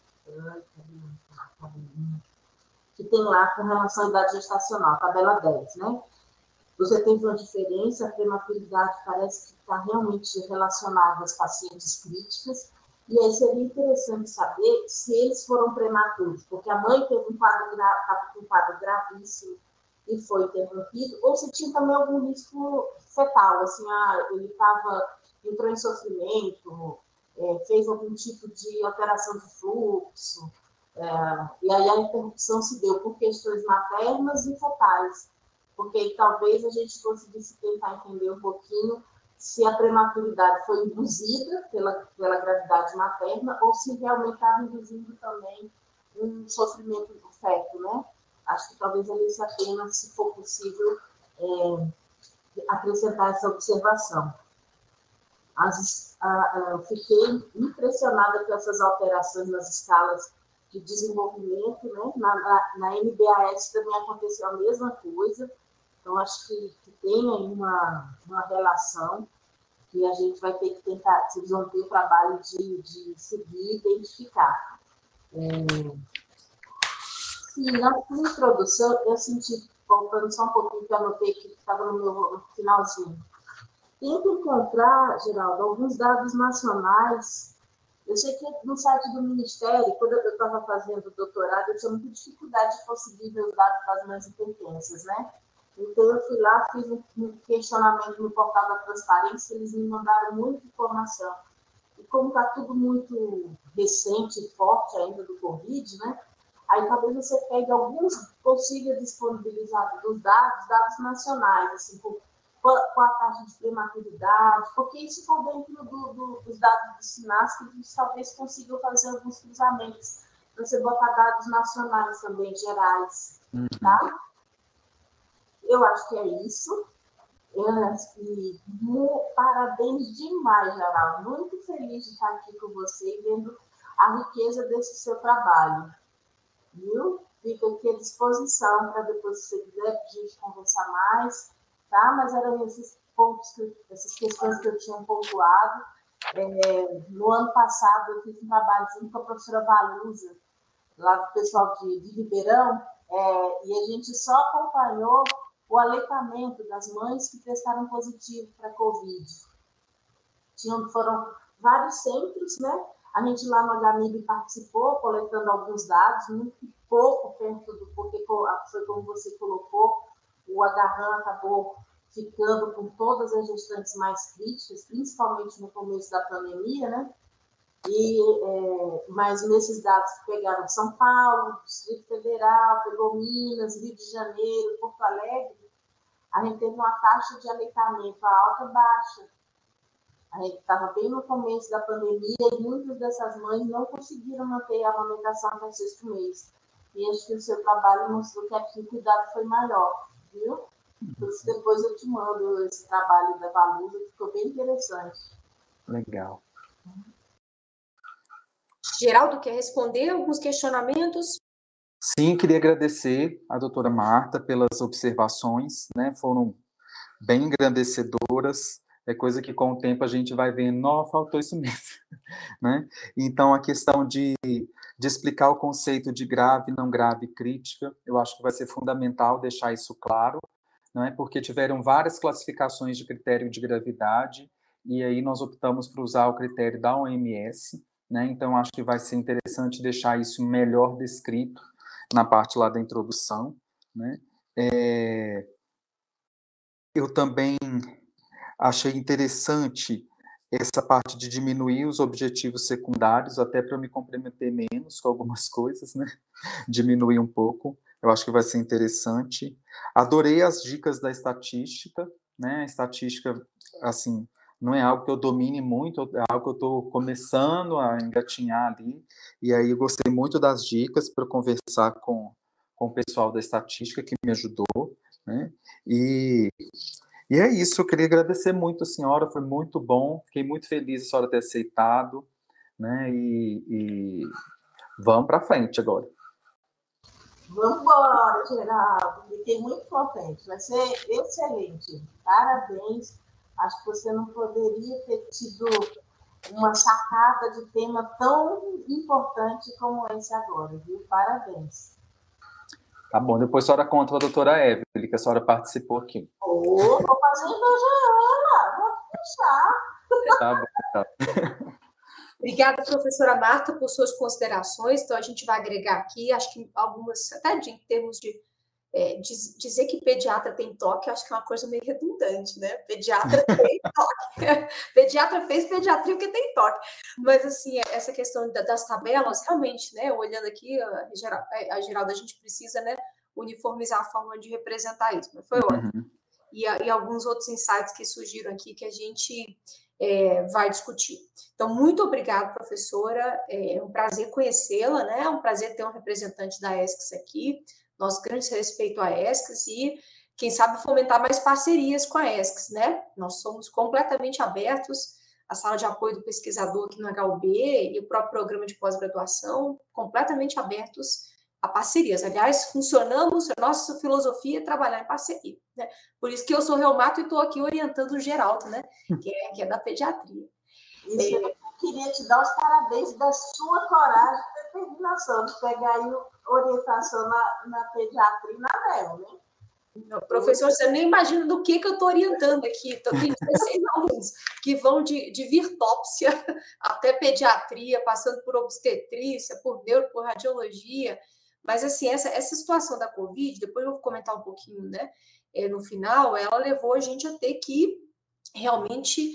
que tem lá com relação à idade gestacional, tabela 10, né? Você teve uma diferença, a prematuridade parece que está realmente relacionada às pacientes críticas, e aí seria interessante saber se eles foram prematuros, porque a mãe teve estava com um quadro gravíssimo e foi interrompido, ou se tinha também algum risco fetal, assim, ele entrou em sofrimento, fez algum tipo de alteração de fluxo, e aí a interrupção se deu por questões maternas e fetais, porque talvez a gente conseguisse tentar entender um pouquinho se a prematuridade foi induzida pela gravidade materna ou se realmente estava induzindo também um sofrimento do feto, né? Acho que talvez valesse a pena, se for possível, acrescentar essa observação. Eu fiquei impressionada com essas alterações nas escalas de desenvolvimento, né? Na NBAS também aconteceu a mesma coisa, então acho que tem aí uma relação que a gente vai ter que tentar, vocês vão ter o trabalho de seguir e identificar. Sim, na introdução eu senti, voltando só um pouquinho, que eu anotei aqui, que estava no finalzinho. Tenta encontrar, Geraldo, alguns dados nacionais. Eu sei que no site do Ministério, quando eu estava fazendo doutorado, eu tinha muita dificuldade de conseguir ver os dados das mães hipertensas, né? Então, eu fui lá, fiz um questionamento no portal da transparência, eles me mandaram muita informação. E como está tudo muito recente e forte ainda do Covid, né? Aí talvez você pegue alguns possíveis disponibilizados dos dados nacionais, assim, com a taxa de prematuridade, porque isso está dentro dos dados do SINAS, que eles talvez consigam fazer alguns cruzamentos, para você botar dados nacionais também, gerais, tá? Eu acho que é isso. E parabéns demais, Geraldo. Muito feliz de estar aqui com você e vendo a riqueza desse seu trabalho. Viu? Fico aqui à disposição para depois, se você quiser, a gente conversar mais, tá? Mas eram esses pontos, essas questões que eu tinha pontuado. No ano passado, eu fiz um trabalhozinho com a professora Valusa, lá do pessoal de Ribeirão, e a gente só acompanhou o aleitamento das mães que testaram positivo para Covid. Foram vários centros, né? A gente lá no HMIB participou, coletando alguns dados, muito pouco perto porque foi como você colocou, o Agarran acabou ficando com todas as gestantes mais críticas, principalmente no começo da pandemia, né? Mas nesses dados que pegaram São Paulo, Distrito Federal, pegou Minas, Rio de Janeiro, Porto Alegre, a gente teve uma taxa de aleitamento alta e baixa. A gente estava bem no começo da pandemia e muitas dessas mães não conseguiram manter a amamentação até o 6º mês. E acho que o seu trabalho mostrou que aqui o cuidado foi maior, viu? Então, depois eu te mando esse trabalho da Valusa, que ficou bem interessante. Legal. Geraldo, quer responder alguns questionamentos? Sim, queria agradecer a doutora Marta pelas observações, né? Foram bem engrandecedoras, é coisa que com o tempo a gente vai vendo, não, faltou isso mesmo, né? Então, a questão de explicar o conceito de grave, não grave, crítica, eu acho que vai ser fundamental deixar isso claro, não é? Porque tiveram várias classificações de critério de gravidade, e aí nós optamos por usar o critério da OMS, né? Então, acho que vai ser interessante deixar isso melhor descrito na parte lá da introdução, né? Eu também achei interessante essa parte de diminuir os objetivos secundários, até para eu me comprometer menos com algumas coisas, né? Diminuir um pouco, eu acho que vai ser interessante. Adorei as dicas da estatística, né? A estatística, assim, não é algo que eu domine muito, é algo que eu estou começando a engatinhar ali, e aí eu gostei muito das dicas para conversar com o pessoal da estatística, que me ajudou, né? E é isso, eu queria agradecer muito a senhora, foi muito bom, fiquei muito feliz a senhora ter aceitado, né? E vamos para frente agora. Vamos embora, Geraldo. Fiquei muito contente. Vai ser excelente. Parabéns. Acho que você não poderia ter tido uma sacada de tema tão importante como esse agora, viu? Parabéns. Tá bom, depois a senhora conta a doutora Evelyn, que a senhora participou aqui. Vou fazer inveja ela, vou deixar. Tá bom, tá. Obrigada, professora Marta, por suas considerações. Então, a gente vai agregar aqui, acho que algumas, até em termos de dizer que pediatra tem toque, acho que é uma coisa meio redundante, né? Pediatra tem toque. Pediatra fez pediatria porque tem toque. Mas, assim, essa questão das tabelas, realmente, né? Olhando aqui, a Geralda, a gente precisa, né, uniformizar a forma de representar isso. Mas foi ótimo. E alguns outros insights que surgiram aqui que a gente vai discutir. Então, muito obrigada, professora. É um prazer conhecê-la, né? É um prazer ter um representante da ESCS aqui. Nosso grande respeito à ESCS e, quem sabe, fomentar mais parcerias com a ESCS, né? Nós somos completamente abertos, a sala de apoio do pesquisador aqui no HUB e o próprio programa de pós-graduação, completamente abertos a parcerias. Aliás, funcionamos, a nossa filosofia é trabalhar em parceria, né? Por isso que eu sou reumato e estou aqui orientando o Geraldo, né? Que é da pediatria. Isso eu queria te dar os parabéns da sua coragem e determinação de pegar aí orientação na pediatria e na DEL, né? Não, professor, você nem imagina do que eu estou orientando aqui. Então, tem 16 alunos que vão de virtópsia até pediatria, passando por obstetrícia, por neuro, por radiologia. Mas, assim, essa situação da Covid, depois eu vou comentar um pouquinho, né? No final, ela levou a gente a ter que realmente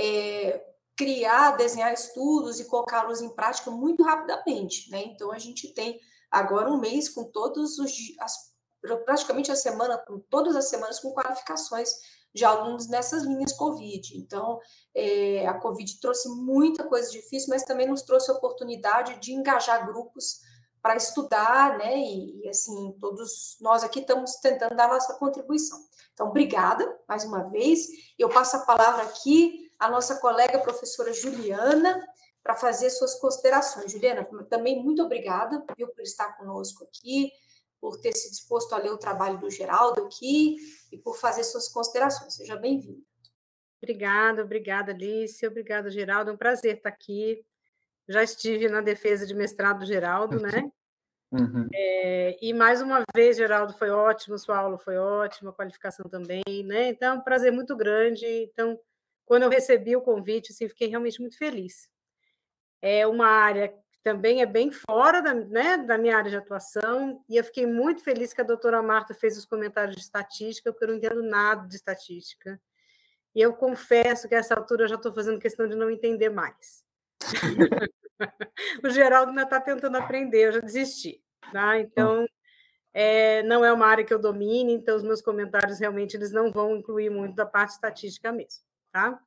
criar, desenhar estudos e colocá-los em prática muito rapidamente, né? Então, a gente tem agora um mês com todos praticamente a semana, com todas as semanas, com qualificações de alunos nessas linhas Covid. Então, a Covid trouxe muita coisa difícil, mas também nos trouxe a oportunidade de engajar grupos para estudar, né? E, assim, todos nós aqui estamos tentando dar a nossa contribuição. Então, obrigada, mais uma vez. Eu passo a palavra aqui à nossa colega professora Juliana, para fazer suas considerações. Juliana, também muito obrigada, viu, por estar conosco aqui, por ter se disposto a ler o trabalho do Geraldo aqui e por fazer suas considerações. Seja bem-vinda. Obrigada, Alice. Obrigada, Geraldo. É um prazer estar aqui. Já estive na defesa de mestrado do Geraldo, né? Uhum. E mais uma vez, Geraldo, foi ótimo, sua aula foi ótima, a qualificação também, né? Então, é um prazer muito grande. Então, quando eu recebi o convite, assim, fiquei realmente muito feliz. É uma área que também é bem fora da minha área de atuação, e eu fiquei muito feliz que a doutora Marta fez os comentários de estatística, porque eu não entendo nada de estatística. E eu confesso que a essa altura eu já estou fazendo questão de não entender mais. O Geraldo ainda está tentando aprender, eu já desisti. Tá? Então, não é uma área que eu domine, então os meus comentários realmente eles não vão incluir muito da parte estatística mesmo. Tá?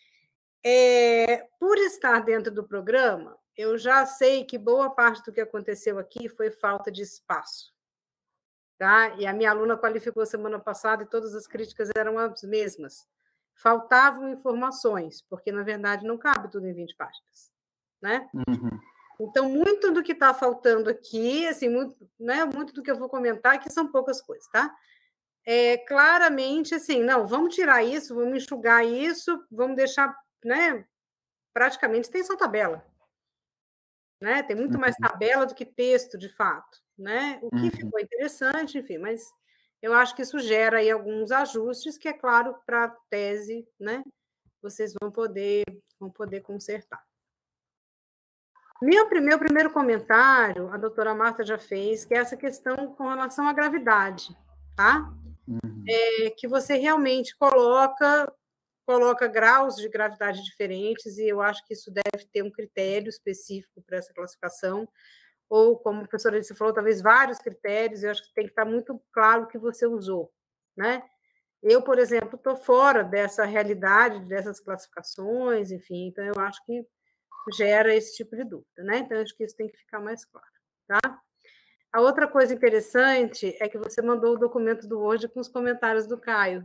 Por estar dentro do programa, eu já sei que boa parte do que aconteceu aqui foi falta de espaço. Tá? E a minha aluna qualificou semana passada e todas as críticas eram as mesmas. Faltavam informações, porque, na verdade, não cabe tudo em 20 páginas. Né? Uhum. Então, muito do que está faltando aqui, assim, muito do que eu vou comentar, que são poucas coisas, tá? Claramente, assim, não, vamos tirar isso, vamos enxugar isso, vamos deixar, né? Praticamente tem só tabela. Né? Tem muito mais tabela do que texto, de fato. Né? O que ficou interessante, enfim, mas eu acho que isso gera aí alguns ajustes que, é claro, para a tese, né? Vocês vão poder consertar. Meu primeiro comentário, a doutora Marta já fez, que é essa questão com relação à gravidade, tá? Que você realmente coloca coloca graus de gravidade diferentes, e eu acho que isso deve ter um critério específico para essa classificação, ou, como a professora Alice falou, talvez vários critérios. Eu acho que tem que estar muito claro o que você usou, né? Eu, por exemplo, estou fora dessa realidade, dessas classificações, enfim, então eu acho que gera esse tipo de dúvida, né? Então, eu acho que isso tem que ficar mais claro, tá? A outra coisa interessante é que você mandou o documento do Word com os comentários do Caio.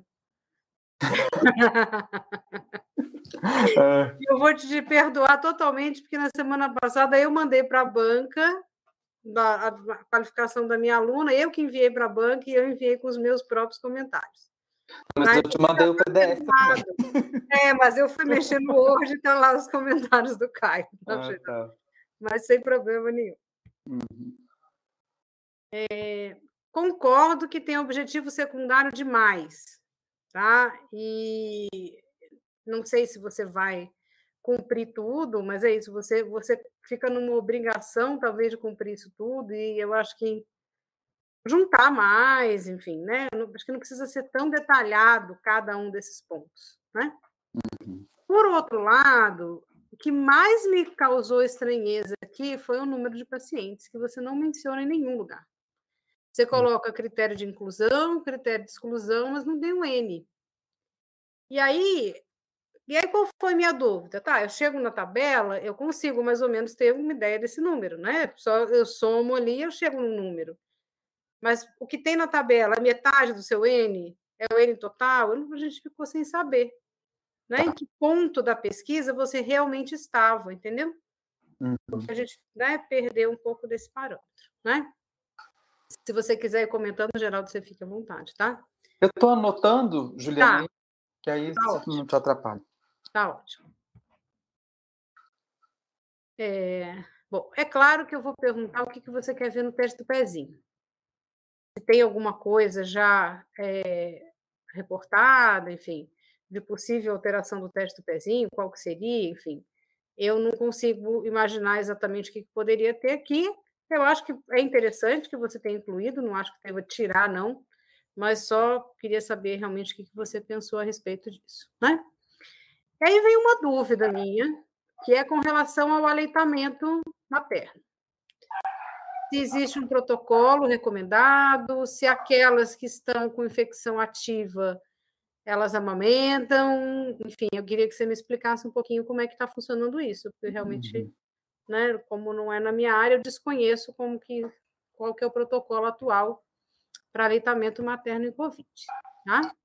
Eu vou te perdoar totalmente, porque na semana passada eu mandei para a banca a qualificação da minha aluna, eu que enviei para a banca, e eu enviei com os meus próprios comentários. Mas eu te mandei o PDF. Mas eu fui mexer no Word e estão lá os comentários do Caio. Tá. Mas sem problema nenhum. Uhum. Concordo que tem objetivo secundário demais, tá? E não sei se você vai cumprir tudo, mas é isso, você fica numa obrigação, talvez, de cumprir isso tudo, e eu acho que juntar mais, enfim, né? Acho que não precisa ser tão detalhado cada um desses pontos, né? Uhum. Por outro lado, o que mais me causou estranheza aqui foi o número de pacientes, que você não menciona em nenhum lugar. Você coloca critério de inclusão, critério de exclusão, mas não tem um N. E aí qual foi minha dúvida? Tá, eu chego na tabela, eu consigo mais ou menos ter uma ideia desse número, né? Só eu somo ali e eu chego no número. Mas o que tem na tabela, a metade do seu N, é o N total? A gente ficou sem saber, né? Em que ponto da pesquisa você realmente estava, entendeu? Porque a gente, né, perdeu um pouco desse parâmetro, né? Se você quiser ir comentando, Geraldo, você fica à vontade, tá? Eu estou anotando, Juliana, Tá. que aí Tá não te atrapalha. Tá ótimo. Bom, é claro que eu vou perguntar o que você quer ver no teste do pezinho. Se tem alguma coisa já reportada, enfim, de possível alteração do teste do pezinho, qual que seria, enfim. Eu não consigo imaginar exatamente o que poderia ter aqui. Eu acho que é interessante que você tenha incluído, não acho que deva tirar, não, mas só queria saber realmente o que você pensou a respeito disso, né? E aí vem uma dúvida minha, que é com relação ao aleitamento materno. Se existe um protocolo recomendado, se aquelas que estão com infecção ativa, elas amamentam, enfim, eu queria que você me explicasse um pouquinho como é que está funcionando isso, porque realmente, né, como não é na minha área, eu desconheço qual que é o protocolo atual para aleitamento materno em Covid, tá?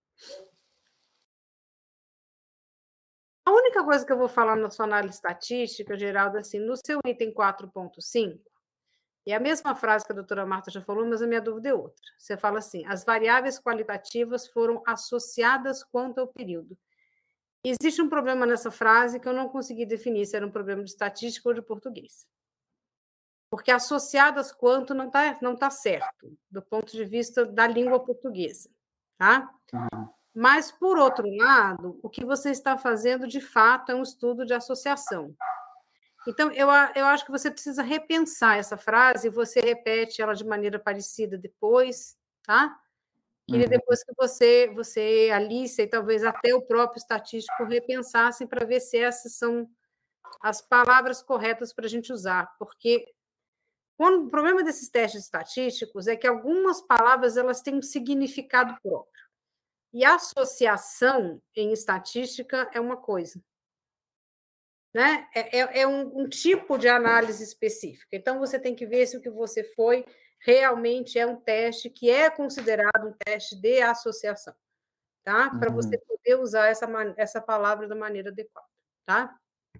A única coisa que eu vou falar na sua análise estatística, Geraldo, assim, no seu item 4.5, e a mesma frase que a doutora Marta já falou, mas a minha dúvida é outra. Você fala assim, as variáveis qualitativas foram associadas quanto ao período. Existe um problema nessa frase que eu não consegui definir se era um problema de estatística ou de português. Porque associadas quanto não tá certo, do ponto de vista da língua portuguesa, tá? Mas, por outro lado, o que você está fazendo, de fato, é um estudo de associação. Então, eu acho que você precisa repensar essa frase, e você repete ela de maneira parecida depois, tá? Queria depois que você, Alice, e talvez até o próprio estatístico repensassem para ver se essas são as palavras corretas para a gente usar, porque o problema desses testes estatísticos é que algumas palavras elas têm um significado próprio. E associação em estatística é uma coisa, né? É um tipo de análise específica. Então, você tem que ver se o que você foi realmente é um teste que é considerado um teste de associação, tá? Para você poder usar essa palavra da maneira adequada, tá?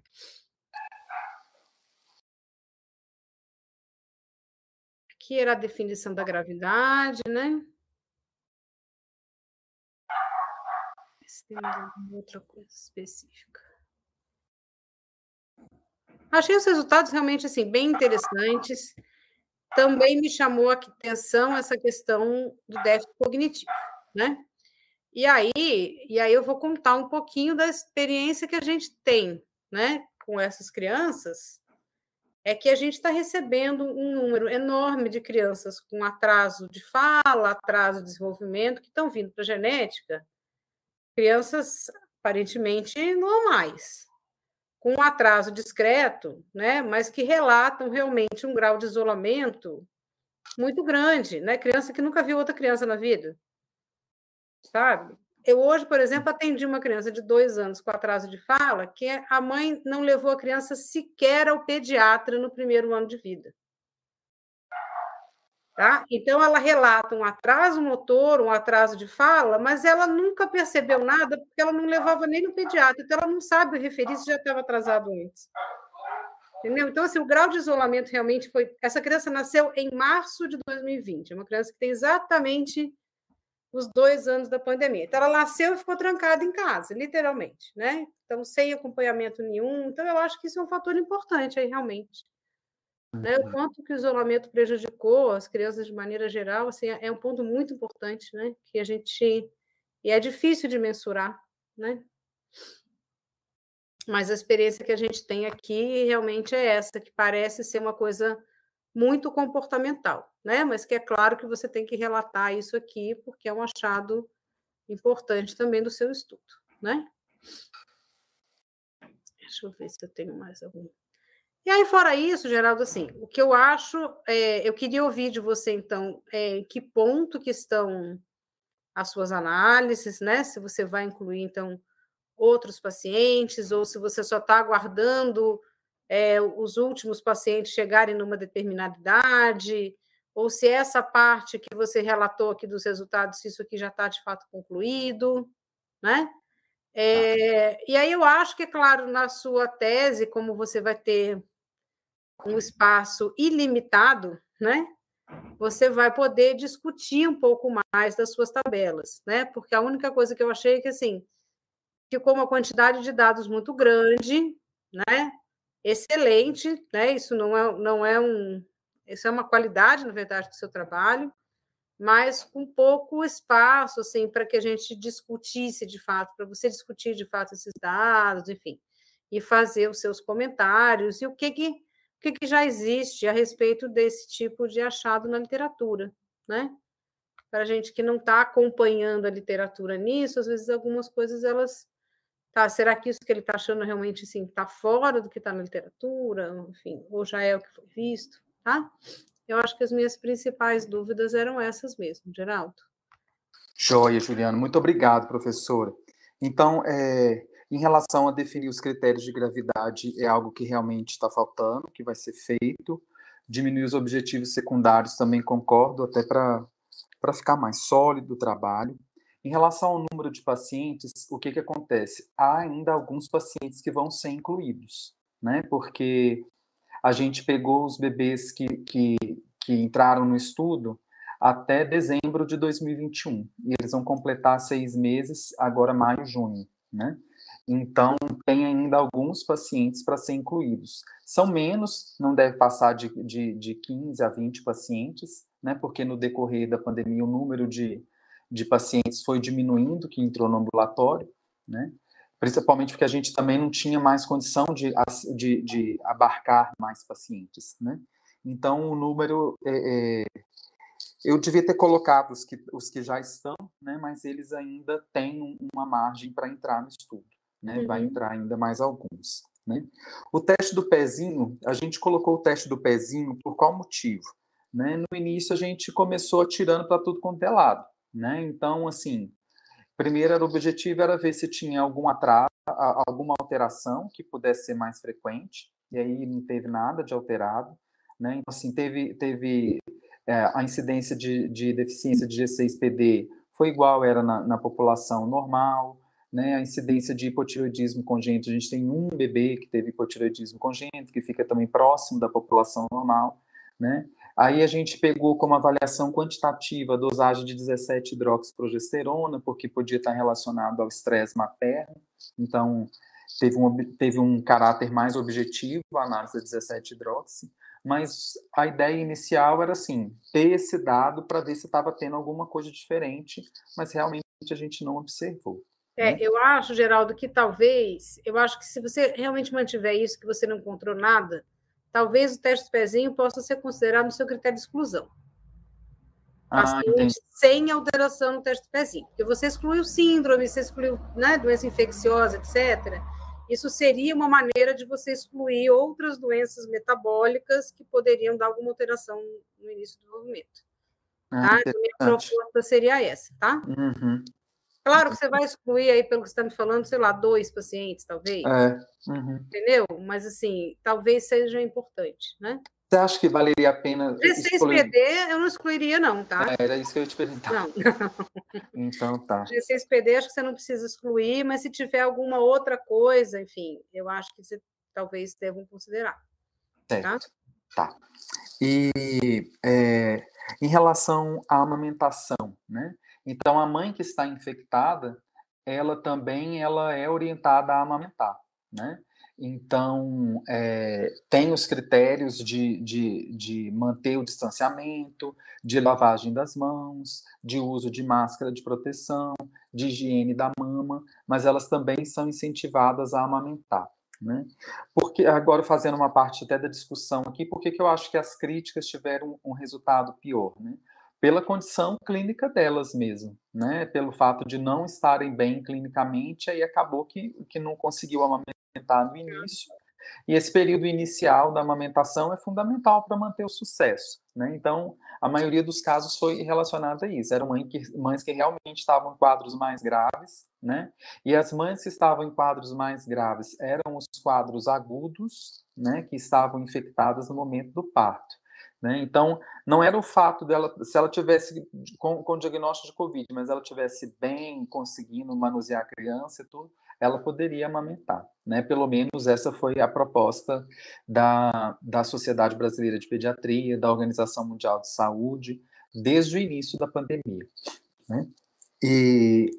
Aqui era a definição da gravidade, né? Se tem alguma outra coisa específica. Achei os resultados realmente assim, bem interessantes. Também me chamou a atenção essa questão do déficit cognitivo, né? E aí eu vou contar um pouquinho da experiência que a gente tem, né, com essas crianças, é que a gente está recebendo um número enorme de crianças com atraso de fala, atraso de desenvolvimento, que estão vindo para a genética, crianças aparentemente normais, com um atraso discreto, né, mas que relatam realmente um grau de isolamento muito grande, né? Criança que nunca viu outra criança na vida, sabe? Eu hoje, por exemplo, atendi uma criança de 2 anos com atraso de fala, que a mãe não levou a criança sequer ao pediatra no primeiro ano de vida. Tá? Então, ela relata um atraso motor, um atraso de fala, mas ela nunca percebeu nada, porque ela não levava nem no pediatra, então ela não sabe referir se já estava atrasado antes. Entendeu? Então, assim, o grau de isolamento realmente foi... Essa criança nasceu em março de 2020, é uma criança que tem exatamente os 2 anos da pandemia. Então, ela nasceu e ficou trancada em casa, literalmente, né? Então, sem acompanhamento nenhum. Então, eu acho que isso é um fator importante aí, realmente. Né? O quanto que o isolamento prejudicou as crianças de maneira geral, assim, é um ponto muito importante, né? Que a gente... E é difícil de mensurar, né? Mas a experiência que a gente tem aqui realmente é essa, que parece ser uma coisa muito comportamental, né? Mas que é claro que você tem que relatar isso aqui, porque é um achado importante também do seu estudo, né? Deixa eu ver se eu tenho mais algum. E aí, fora isso, Geraldo, assim, o que eu acho, eu queria ouvir de você, então, em que ponto que estão as suas análises, né? Se você vai incluir, então, outros pacientes, ou se você só está aguardando os últimos pacientes chegarem numa determinada idade, ou se essa parte que você relatou aqui dos resultados, se isso aqui já está de fato concluído, né? E aí eu acho que, é claro, na sua tese, como você vai ter um espaço ilimitado, né? Você vai poder discutir um pouco mais das suas tabelas, né? Porque a única coisa que eu achei é que, assim, ficou uma quantidade de dados muito grande, né? Excelente, né? Isso isso é uma qualidade, na verdade, do seu trabalho, mas com pouco espaço, assim, para que a gente discutisse de fato, para você discutir de fato esses dados, enfim, e fazer os seus comentários e o que já existe a respeito desse tipo de achado na literatura, né? Para a gente que não está acompanhando a literatura nisso, às vezes algumas coisas elas... Tá, será que isso que ele está achando realmente assim, está fora do que está na literatura, enfim, ou já é o que foi visto, tá? Eu acho que as minhas principais dúvidas eram essas mesmo, Geraldo. Joia, Juliana. Muito obrigado, professora. Então, em relação a definir os critérios de gravidade, é algo que realmente está faltando, que vai ser feito. Diminuir os objetivos secundários, também concordo, até para ficar mais sólido o trabalho. Em relação ao número de pacientes, o que acontece? Há ainda alguns pacientes que vão ser incluídos, né? Porque a gente pegou os bebês que entraram no estudo até dezembro de 2021, e eles vão completar 6 meses, agora maio, junho, né? Então, tem ainda alguns pacientes para ser incluídos. São menos, não deve passar de 15 a 20 pacientes, né? Porque no decorrer da pandemia o número de pacientes foi diminuindo, que entrou no ambulatório, né? Principalmente porque a gente também não tinha mais condição de abarcar mais pacientes, né? Então, o número... eu devia ter colocado os que já estão, né? Mas eles ainda têm uma margem para entrar no estudo, né? Vai entrar ainda mais alguns, né? O teste do pezinho, a gente colocou o teste do pezinho por qual motivo? Né? No início, a gente começou atirando para tudo quanto é lado, né? Então, assim... Primeiro, o objetivo era ver se tinha algum atraso, alguma alteração que pudesse ser mais frequente, e aí não teve nada de alterado, né? Então, assim, teve a incidência de deficiência de G6PD foi igual era na população normal, né? A incidência de hipotireoidismo congênito, a gente tem um bebê que teve hipotireoidismo congênito, que fica também próximo da população normal, né? Aí a gente pegou como avaliação quantitativa a dosagem de 17-hidroxiprogesterona, porque podia estar relacionado ao estresse materno. Então, teve um caráter mais objetivo a análise da 17-hidroxi, mas a ideia inicial era, assim, ter esse dado para ver se estava tendo alguma coisa diferente, mas realmente a gente não observou. Eu acho, Geraldo, que talvez... Eu acho que se você realmente mantiver isso, que você não encontrou nada... Talvez o teste do pezinho possa ser considerado no seu critério de exclusão. Paciente sem alteração no teste do pezinho. Porque você excluiu síndrome, você excluiu, né, doença infecciosa, etc. Isso seria uma maneira de você excluir outras doenças metabólicas que poderiam dar alguma alteração no início do desenvolvimento. Tá? Então, minha proposta seria essa, tá? Uhum. Claro que você vai excluir aí, pelo que você está me falando, sei lá, 2 pacientes, talvez. Entendeu? Mas, assim, talvez seja importante, né? Você acha que valeria a pena G6PD eu não excluiria, não, tá? Era isso que eu ia te perguntar. Não. Então, tá. G6PD acho que você não precisa excluir, mas se tiver alguma outra coisa, enfim, eu acho que você talvez devam considerar. Certo. Tá. E em relação à amamentação, né? Então, a mãe que está infectada, ela também é orientada a amamentar, né? Então, tem os critérios de manter o distanciamento, de lavagem das mãos, de uso de máscara de proteção, de higiene da mama, mas elas também são incentivadas a amamentar, né? Porque, agora fazendo uma parte até da discussão aqui, por que eu acho que as críticas tiveram um resultado pior, né? Pela condição clínica delas mesmo, né? Pelo fato de não estarem bem clinicamente, aí acabou que não conseguiu amamentar no início, e esse período inicial da amamentação é fundamental para manter o sucesso, né? Então, a maioria dos casos foi relacionada a isso, eram mães que realmente estavam em quadros mais graves, né? E as mães que estavam em quadros mais graves eram os quadros agudos, né? Que estavam infectadas no momento do parto, né? Então, não era o fato dela, se ela tivesse com diagnóstico de Covid, mas ela tivesse bem, conseguindo manusear a criança e tudo, ela poderia amamentar, né? Pelo menos essa foi a proposta da Sociedade Brasileira de Pediatria, da Organização Mundial de Saúde, desde o início da pandemia, né? E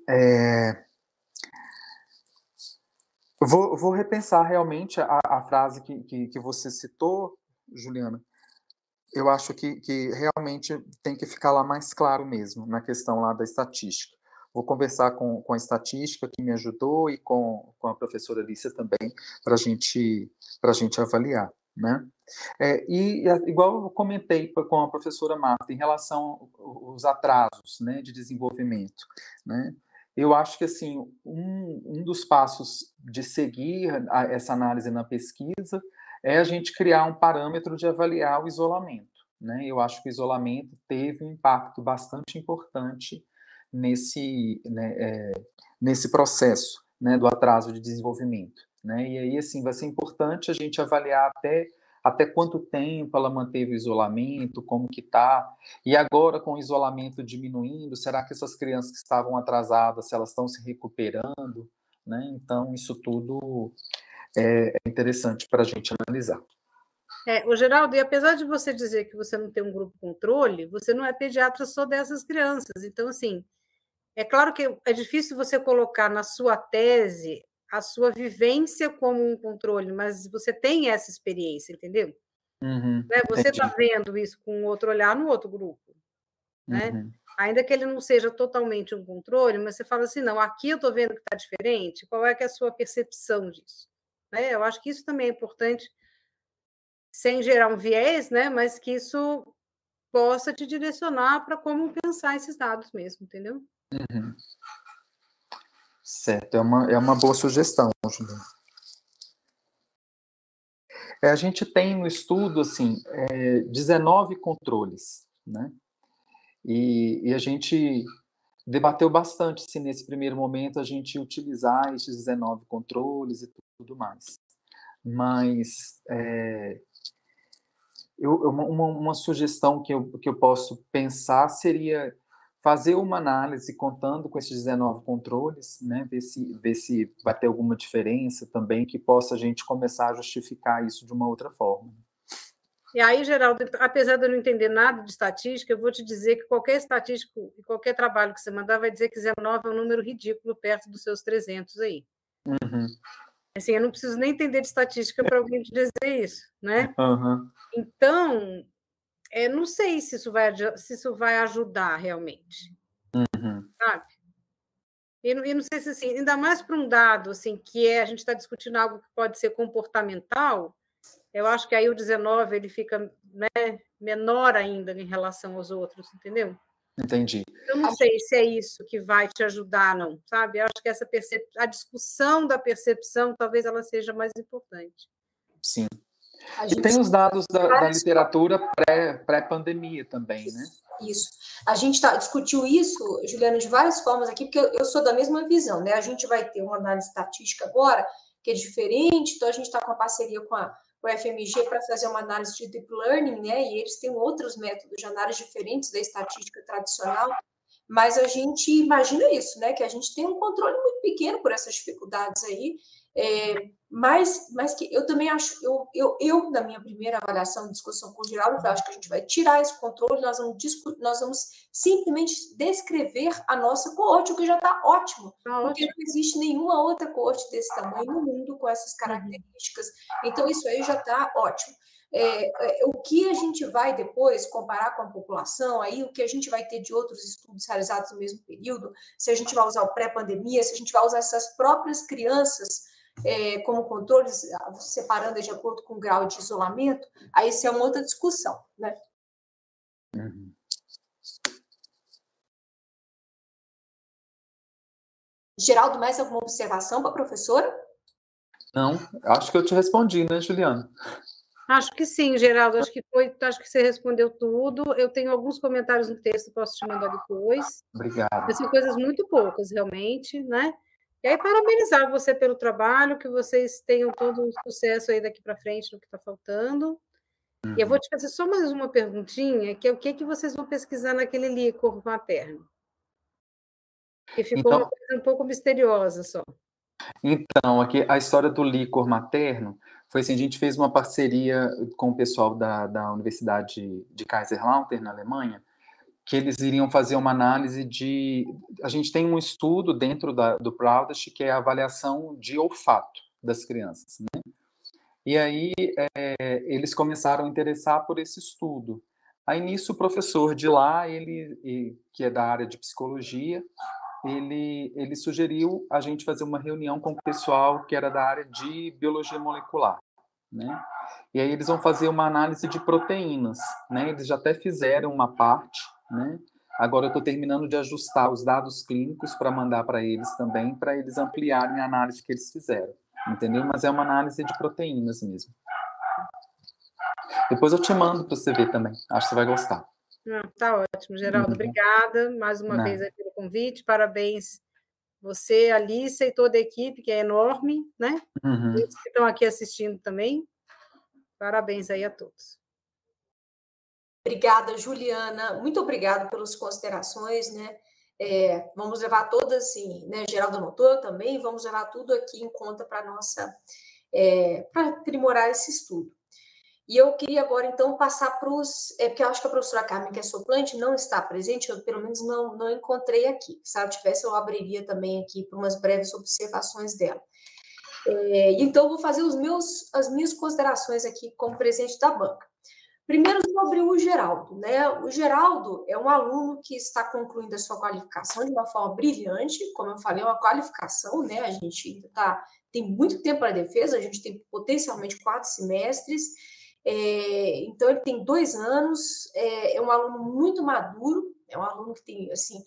vou repensar realmente a frase que você citou, Juliana. Eu acho que realmente tem que ficar lá mais claro mesmo, na questão lá da estatística. Vou conversar com a estatística que me ajudou e com a professora Alicia também, para a gente avaliar, né? Igual eu comentei com a professora Marta, em relação aos atrasos, né, de desenvolvimento, né? Eu acho que, assim, um dos passos de seguir essa análise na pesquisa é a gente criar um parâmetro de avaliar o isolamento, né? Eu acho que o isolamento teve um impacto bastante importante nesse processo, né, do atraso de desenvolvimento, né? E aí, assim, vai ser importante a gente avaliar até quanto tempo ela manteve o isolamento, como que está, e agora com o isolamento diminuindo, será que essas crianças que estavam atrasadas, se elas estão se recuperando, né? Então, isso tudo é interessante para a gente analisar. O Geraldo, e apesar de você dizer que você não tem um grupo controle, você não é pediatra só dessas crianças. Então, assim, é claro que é difícil você colocar na sua tese a sua vivência como um controle, mas você tem essa experiência, entendeu? Uhum, né? Você está vendo isso com outro olhar no outro grupo, né? Uhum. Ainda que ele não seja totalmente um controle, mas você fala assim, não, aqui eu estou vendo que está diferente, qual é que é a sua percepção disso? Né? Eu acho que isso também é importante, sem gerar um viés, né? Mas que isso possa te direcionar para como pensar esses dados mesmo, entendeu? Uhum. Certo, é uma boa sugestão, Juliana. A gente tem no estudo, assim, 19 controles, né? E a gente debateu bastante se nesse primeiro momento a gente utilizar esses 19 controles e tudo mais. Mas uma sugestão que eu posso pensar seria fazer uma análise contando com esses 19 controles, né? Ver se vai ter alguma diferença também que possa a gente começar a justificar isso de uma outra forma. E aí, Geraldo, apesar de eu não entender nada de estatística, eu vou te dizer que qualquer estatístico e qualquer trabalho que você mandar vai dizer que 19 é um número ridículo perto dos seus 300 aí. Uhum. Assim, eu não preciso nem entender de estatística para alguém te dizer isso, né? Uhum. Então, não sei se isso vai ajudar realmente, sabe? E não sei se, assim, ainda mais para um dado, assim, que a gente está discutindo algo que pode ser comportamental, eu acho que aí o 19 ele fica, né, menor ainda em relação aos outros, entendeu? Entendi. Eu não sei se é isso que vai te ajudar, não, sabe? Eu acho que a discussão da percepção, talvez ela seja mais importante. Sim. A E gente tem os dados da várias literatura pré-pandemia também, né? Isso. A gente discutiu isso, Juliana, de várias formas aqui, porque eu sou da mesma visão, né? A gente vai ter uma análise estatística agora, que é diferente, então a gente está com uma parceria com o FMG para fazer uma análise de deep learning, né? E eles têm outros métodos de análise diferentes da estatística tradicional, mas a gente imagina isso, né? Que a gente tem um controle muito pequeno por essas dificuldades aí, mas que eu também acho, eu na minha primeira avaliação de discussão com o Geraldo, eu acho que a gente vai tirar esse controle, nós vamos simplesmente descrever a nossa coorte, o que já está ótimo, porque não existe nenhuma outra coorte desse tamanho no mundo com essas características, então isso aí já está ótimo. O que a gente vai depois comparar com a população, aí o que a gente vai ter de outros estudos realizados no mesmo período, se a gente vai usar o pré-pandemia, se a gente vai usar essas próprias crianças como controles, separando de acordo com o grau de isolamento, aí isso é uma outra discussão, né? Uhum. Geraldo, mais alguma observação para a professora? Não, acho que eu te respondi, né, Juliana? Acho que sim, Geraldo, acho que você respondeu tudo. Eu tenho alguns comentários no texto, posso te mandar depois. Obrigado. Mas são coisas muito poucas, realmente, né? E aí, parabenizar você pelo trabalho, que vocês tenham todo o sucesso aí daqui para frente no que está faltando. E eu vou te fazer só mais uma perguntinha, que é o que vocês vão pesquisar naquele líquor materno? Que ficou uma coisa um pouco misteriosa só. Então, aqui a história do líquor materno foi assim, a gente fez uma parceria com o pessoal da Universidade de Kaiserslautern, na Alemanha, que eles iriam fazer uma análise de... A gente tem um estudo dentro do Proudest, que é a avaliação de olfato das crianças, né? E aí eles começaram a interessar por esse estudo. Aí nisso o professor de lá, que é da área de psicologia, ele sugeriu a gente fazer uma reunião com o pessoal que era da área de biologia molecular, né? E aí eles vão fazer uma análise de proteínas, né? Eles já até fizeram uma parte, né? Agora eu estou terminando de ajustar os dados clínicos para mandar para eles também, para eles ampliarem a análise que eles fizeram, entendeu? Mas é uma análise de proteínas mesmo. Depois eu te mando para você ver também, acho que você vai gostar. Tá ótimo, Geraldo, obrigada mais uma vez aí pelo convite, parabéns você, Alice e toda a equipe, que é enorme, né? Muitos que estão aqui assistindo também, parabéns aí a todos. Obrigada, Juliana, muito obrigada pelas considerações, né? Vamos levar todas, assim, né? Geraldo anotou também, vamos levar tudo aqui em conta para para aprimorar esse estudo. E eu queria agora, então, passar para os... porque eu acho que a professora Carmen, que é suplente, não está presente, eu pelo menos não encontrei aqui. Se ela tivesse, eu abriria também aqui para umas breves observações dela. Então, eu vou fazer as minhas considerações aqui como presidente da banca. Primeiro, sobre o Geraldo, né? O Geraldo é um aluno que está concluindo a sua qualificação de uma forma brilhante, como eu falei, é uma qualificação, né? A gente ainda tem muito tempo para a defesa, a gente tem potencialmente 4 semestres, então ele tem 2 anos, é um aluno muito maduro, é um aluno que tem, assim,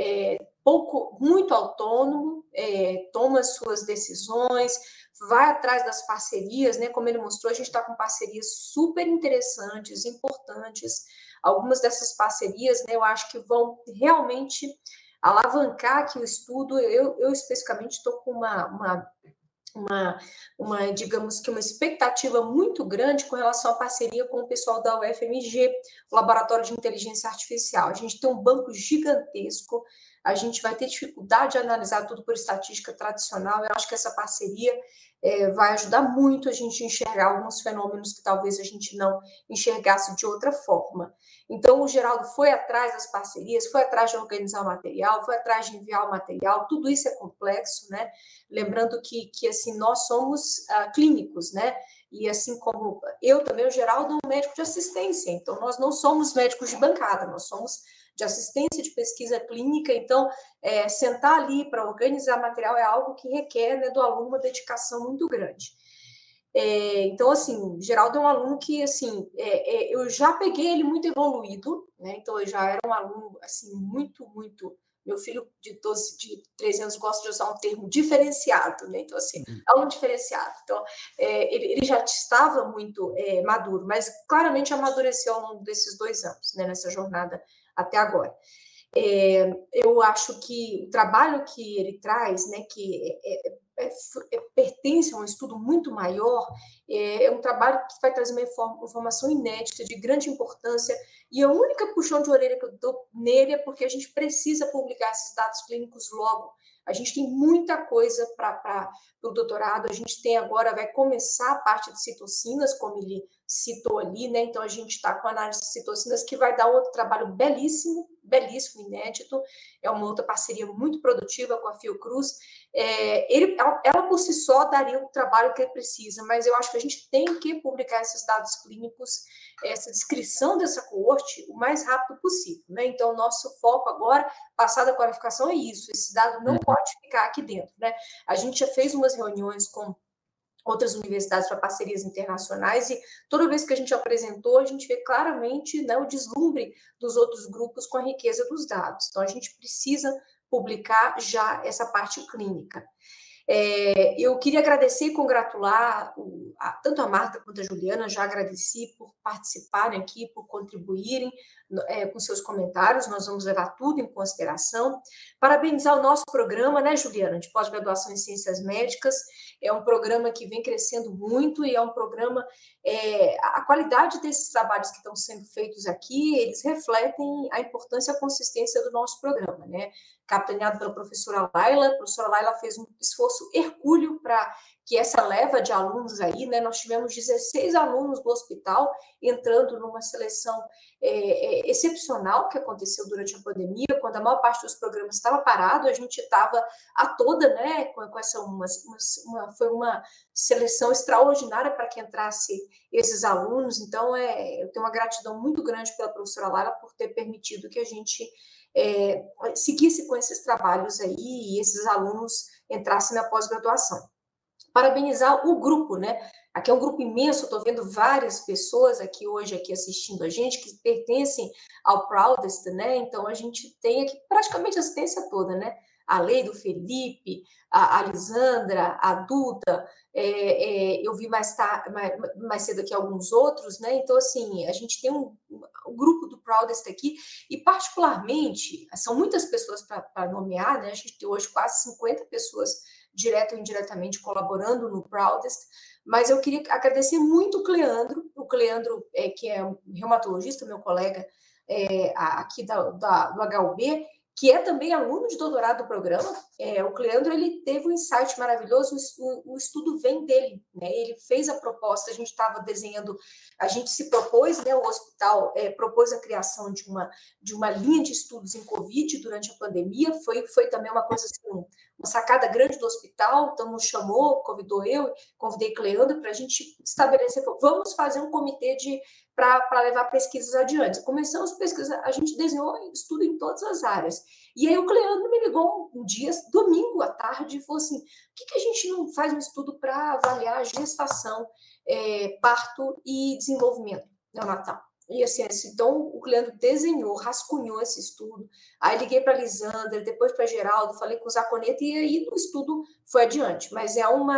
muito autônomo, toma suas decisões, vai atrás das parcerias, né? Como ele mostrou, a gente está com parcerias super interessantes, importantes. Algumas dessas parcerias, né, eu acho que vão realmente alavancar aqui o estudo. Eu especificamente estou com digamos que uma expectativa muito grande com relação à parceria com o pessoal da UFMG, o Laboratório de Inteligência Artificial. A gente tem um banco gigantesco, a gente vai ter dificuldade de analisar tudo por estatística tradicional. Eu acho que essa parceria vai ajudar muito a gente a enxergar alguns fenômenos que talvez a gente não enxergasse de outra forma. Então, o Geraldo foi atrás das parcerias, foi atrás de organizar o material, foi atrás de enviar o material, tudo isso é complexo, né? Lembrando que assim, nós somos clínicos, né? E assim como eu também, o Geraldo é um médico de assistência, então nós não somos médicos de bancada, nós somos de assistência de pesquisa clínica, então sentar ali para organizar material é algo que requer, né, do aluno uma dedicação muito grande. Então, assim, Geraldo é um aluno que, assim, eu já peguei ele muito evoluído, né? Então, eu já era um aluno, assim, muito, muito... Meu filho de 13 anos gosta de usar um termo diferenciado, né? Então, assim, é um diferenciado. Então, ele já estava muito maduro, mas claramente amadureceu ao longo desses 2 anos, né? Nessa jornada até agora. Eu acho que o trabalho que ele traz, né, que pertence a um estudo muito maior, é um trabalho que vai trazer uma informação inédita, de grande importância, e a única puxão de orelha que eu dou nele é porque a gente precisa publicar esses dados clínicos logo. A gente tem muita coisa para o doutorado, a gente tem agora, vai começar a parte de citocinas, como ele citou ali, né? Então, a gente está com a análise de citocinas, que vai dar outro trabalho belíssimo, belíssimo, inédito, é uma outra parceria muito produtiva com a Fiocruz. Ela por si só daria o trabalho que ele precisa, mas eu acho que a gente tem que publicar esses dados clínicos, essa descrição dessa coorte, o mais rápido possível, né? Então, nosso foco agora, passada a qualificação, é isso, esse dado não pode ficar aqui dentro, né? A gente já fez umas reuniões com outras universidades para parcerias internacionais, e toda vez que a gente apresentou, a gente vê claramente, né, o deslumbre dos outros grupos com a riqueza dos dados. Então, a gente precisa publicar já essa parte clínica. Eu queria agradecer e congratular tanto a Marta quanto a Juliana, já agradeci por participarem aqui, por contribuírem com seus comentários, nós vamos levar tudo em consideração. Parabenizar o nosso programa, né, Juliana, de pós-graduação em Ciências Médicas, é um programa que vem crescendo muito e é um programa, a qualidade desses trabalhos que estão sendo feitos aqui, eles refletem a importância e a consistência do nosso programa, né? Capitaneado pela professora Laila. A professora Laila fez um esforço hercúleo para que essa leva de alunos aí, né, nós tivemos 16 alunos do hospital entrando numa seleção excepcional que aconteceu durante a pandemia, quando a maior parte dos programas estava parado, a gente estava a toda, né, com essa foi uma seleção extraordinária para que entrasse esses alunos. Então, eu tenho uma gratidão muito grande pela professora Laila por ter permitido que a gente seguisse com esses trabalhos aí e esses alunos entrassem na pós-graduação. Parabenizar o grupo, né? Aqui é um grupo imenso, estou vendo várias pessoas aqui hoje aqui assistindo a gente que pertencem ao Proudest, né? Então, a gente tem aqui praticamente a assistência toda, né? A Lei do Felipe, a Lisandra, a Duda, eu vi mais cedo aqui alguns outros, né? Então, assim, a gente tem um grupo do Proudest aqui, e particularmente, são muitas pessoas para nomear, né? A gente tem hoje quase 50 pessoas direto ou indiretamente colaborando no Proudest, mas eu queria agradecer muito o Cleandro, que é um reumatologista, meu colega aqui do HUB, que é também aluno de doutorado do programa. O Cleandro, ele teve um insight maravilhoso, o estudo vem dele, né? Ele fez a proposta, a gente estava desenhando, a gente se propôs, né, o hospital propôs a criação de uma linha de estudos em Covid durante a pandemia, foi também uma coisa assim, uma sacada grande do hospital, então nos chamou, convidei Cleandro para a gente estabelecer, vamos fazer um comitê para levar pesquisas adiante. Começamos a pesquisar, a gente desenhou estudo em todas as áreas. E aí o Cleandro me ligou um dia, domingo à tarde, e falou assim, por que a gente não faz um estudo para avaliar a gestação, parto e desenvolvimento neonatal? E assim, então o Cleandro desenhou, rascunhou esse estudo, aí liguei para a Lisandra, depois para Geraldo, falei com o Zaconeta, e aí o estudo foi adiante. Mas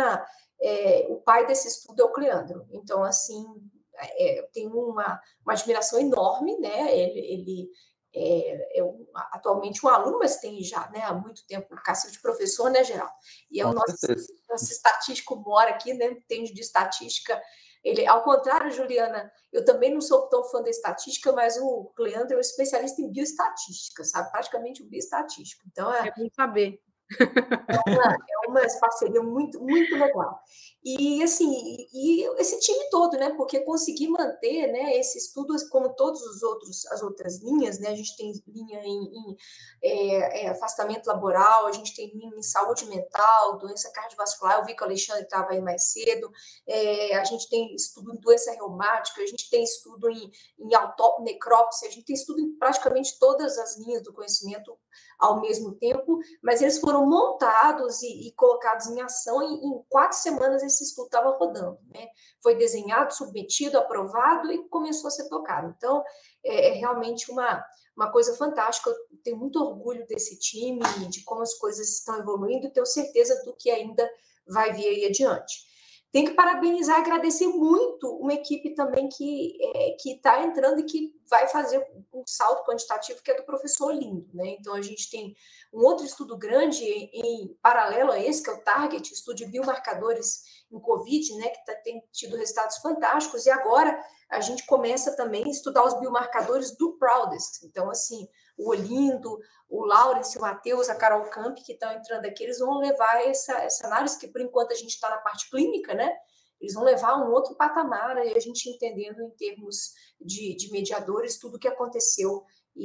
o pai desse estudo é o Cleandro. Então, assim, tenho uma admiração enorme, né? Ele atualmente um aluno, mas tem já, né, há muito tempo cargo de professor, né, Geraldo? E é o nosso estatístico mora aqui, né? Entende de estatística. Ele, ao contrário, Juliana, eu também não sou tão fã da estatística, mas o Cleandro é um especialista em bioestatística, sabe? Praticamente um bioestatístico. Então, é bom saber. É uma parceria muito, muito legal. E, assim, esse time todo, né? Porque conseguir manter, né, esse estudo, como todos as outras linhas, né? A gente tem linha em afastamento laboral, a gente tem linha em saúde mental, doença cardiovascular, eu vi que o Alexandre estava aí mais cedo, a gente tem estudo em doença reumática, a gente tem estudo em necrópsia, a gente tem estudo em praticamente todas as linhas do conhecimento ao mesmo tempo, mas eles foram montados e colocados em ação. Em 4 semanas esse estudo estava rodando, né? Foi desenhado, submetido, aprovado e começou a ser tocado. Então, é realmente uma coisa fantástica. Eu tenho muito orgulho desse time, de como as coisas estão evoluindo, e tenho certeza do que ainda vai vir aí adiante. Tenho que parabenizar e agradecer muito uma equipe também que está entrando e que vai fazer um salto quantitativo, que é do professor Olindo, né? Então, a gente tem um outro estudo grande em paralelo a esse, que é o Target, estudo de biomarcadores em Covid, né? Que tem tido resultados fantásticos, e agora a gente começa também a estudar os biomarcadores do Proudest. Então, assim, o Olindo, o Laurence, o Matheus, a Carol Camp, que estão entrando aqui, eles vão levar essa análise, que por enquanto a gente está na parte clínica, né? Eles vão levar a um outro patamar, e a gente entendendo em termos de mediadores tudo o que aconteceu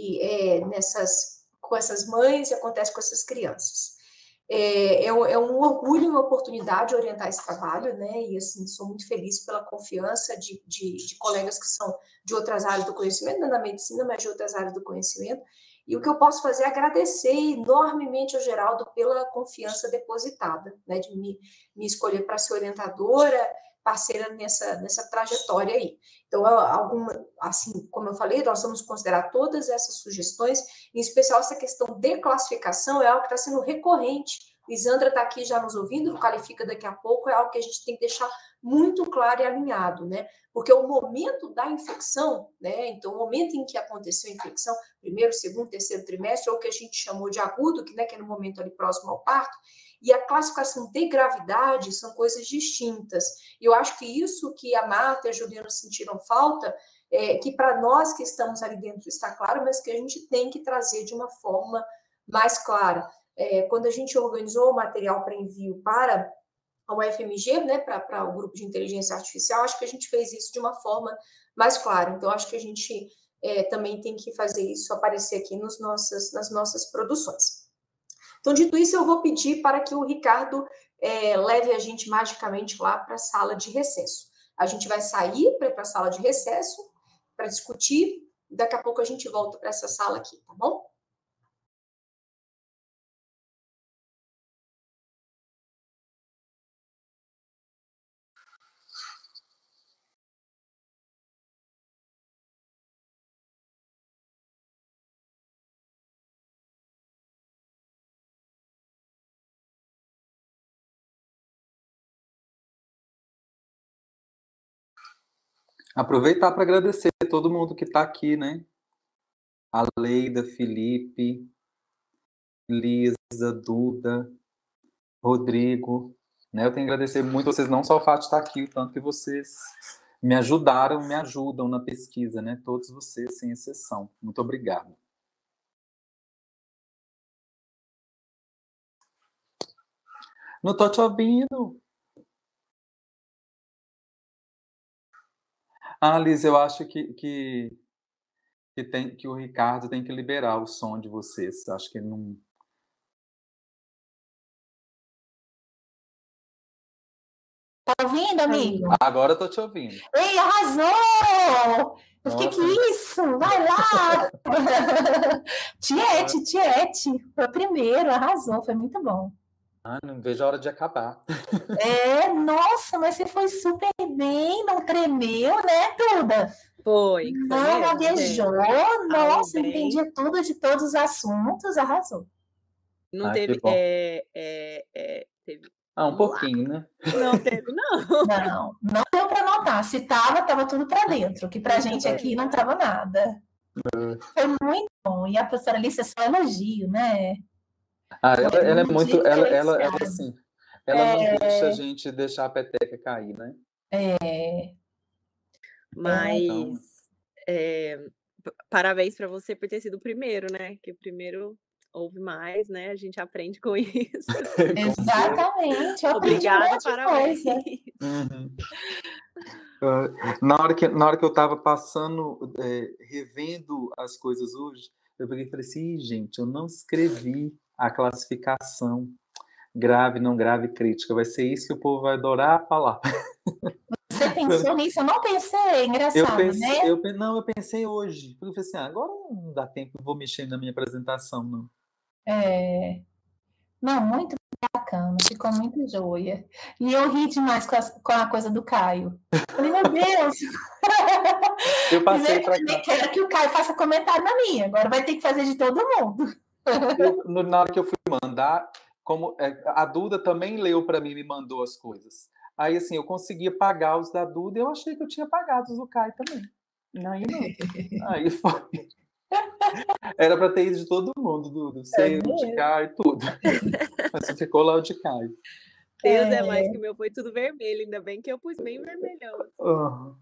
com essas mães e acontece com essas crianças. É um orgulho e uma oportunidade orientar esse trabalho, né? E assim, sou muito feliz pela confiança de colegas que são de outras áreas do conhecimento, não da medicina, mas de outras áreas do conhecimento. E o que eu posso fazer é agradecer enormemente ao Geraldo pela confiança depositada, né? De me escolher para ser orientadora, parceira nessa trajetória aí. Então, assim, como eu falei, nós vamos considerar todas essas sugestões, em especial essa questão de classificação, é algo que está sendo recorrente. Lisandra está aqui já nos ouvindo, qualifica daqui a pouco, é algo que a gente tem que deixar muito claro e alinhado, né? Porque o momento da infecção, né? Então, o momento em que aconteceu a infecção, primeiro, segundo, terceiro trimestre, ou o que a gente chamou de agudo, que é no momento ali próximo ao parto, e a classificação de gravidade são coisas distintas. E eu acho que isso que a Marta e a Juliana sentiram falta, que para nós que estamos ali dentro está claro, mas que a gente tem que trazer de uma forma mais clara. Quando a gente organizou o material para envio para a UFMG, né, para o grupo de inteligência artificial, acho que a gente fez isso de uma forma mais clara. Então, acho que a gente também tem que fazer isso aparecer aqui nas nossas produções. Então, dito isso, eu vou pedir para que o Ricardo leve a gente magicamente lá para a sala de recesso. A gente vai sair para ir para a sala de recesso para discutir, daqui a pouco a gente volta para essa sala aqui, tá bom? Aproveitar para agradecer a todo mundo que está aqui, né? A Leida, Felipe, Lisa, Duda, Rodrigo, né? Eu tenho que agradecer muito vocês, não só o fato de estar aqui, o tanto que vocês me ajudaram, me ajudam na pesquisa, né? Todos vocês, sem exceção. Muito obrigado. Não estou te ouvindo. Liz, eu acho que o Ricardo tem que liberar o som de vocês. Acho que ele não... Tá ouvindo, amigo? Agora eu tô te ouvindo. Ei, arrasou! Eu fiquei, que isso? Vai lá! Tiete, foi o primeiro, arrasou, foi muito bom. Não vejo a hora de acabar. Nossa, mas você foi super bem, não tremeu, né, Duda? Foi. Não gaguejou, nossa, entendi tudo de todos os assuntos, arrasou. Não teve... teve... um pouquinho, né? Não teve, não. Não deu para notar. Se tava tudo para dentro, que pra gente aqui não tava nada. Foi muito bom. E a professora Alice é só elogio, né? Ela é muito... Ela assim... Ela não deixa a gente deixar a peteca cair, né? Mas... parabéns para você por ter sido o primeiro, né? Que o primeiro... ouve mais, né? A gente aprende com isso. Exatamente. Obrigada, parabéns. Na hora que eu estava passando, revendo as coisas hoje, eu peguei e falei assim, gente, eu não escrevi a classificação grave, não grave, crítica. Vai ser isso que o povo vai adorar falar. Você pensou nisso? Eu não pensei, engraçado, né? Eu pensei hoje. Eu falei assim, agora não dá tempo, eu vou mexer na minha apresentação, não. Não, muito bacana, ficou muito joia. E eu ri demais com a coisa do Caio. Falei, meu Deus! Eu passei para Primeiro, quero que o Caio faça comentário na minha, agora vai ter que fazer de todo mundo. Na hora que eu fui mandar, como a Duda também leu para mim, me mandou as coisas. Aí, assim, eu conseguia pagar os da Duda e eu achei que eu tinha pagado os do Caio também. Aí não. Aí foi. Era para ter ido de todo mundo, do seu, de Caio, tudo. Mas ficou lá o de Caio. Deus é mais que o meu, foi tudo vermelho, ainda bem que eu pus bem vermelhão. Uhum.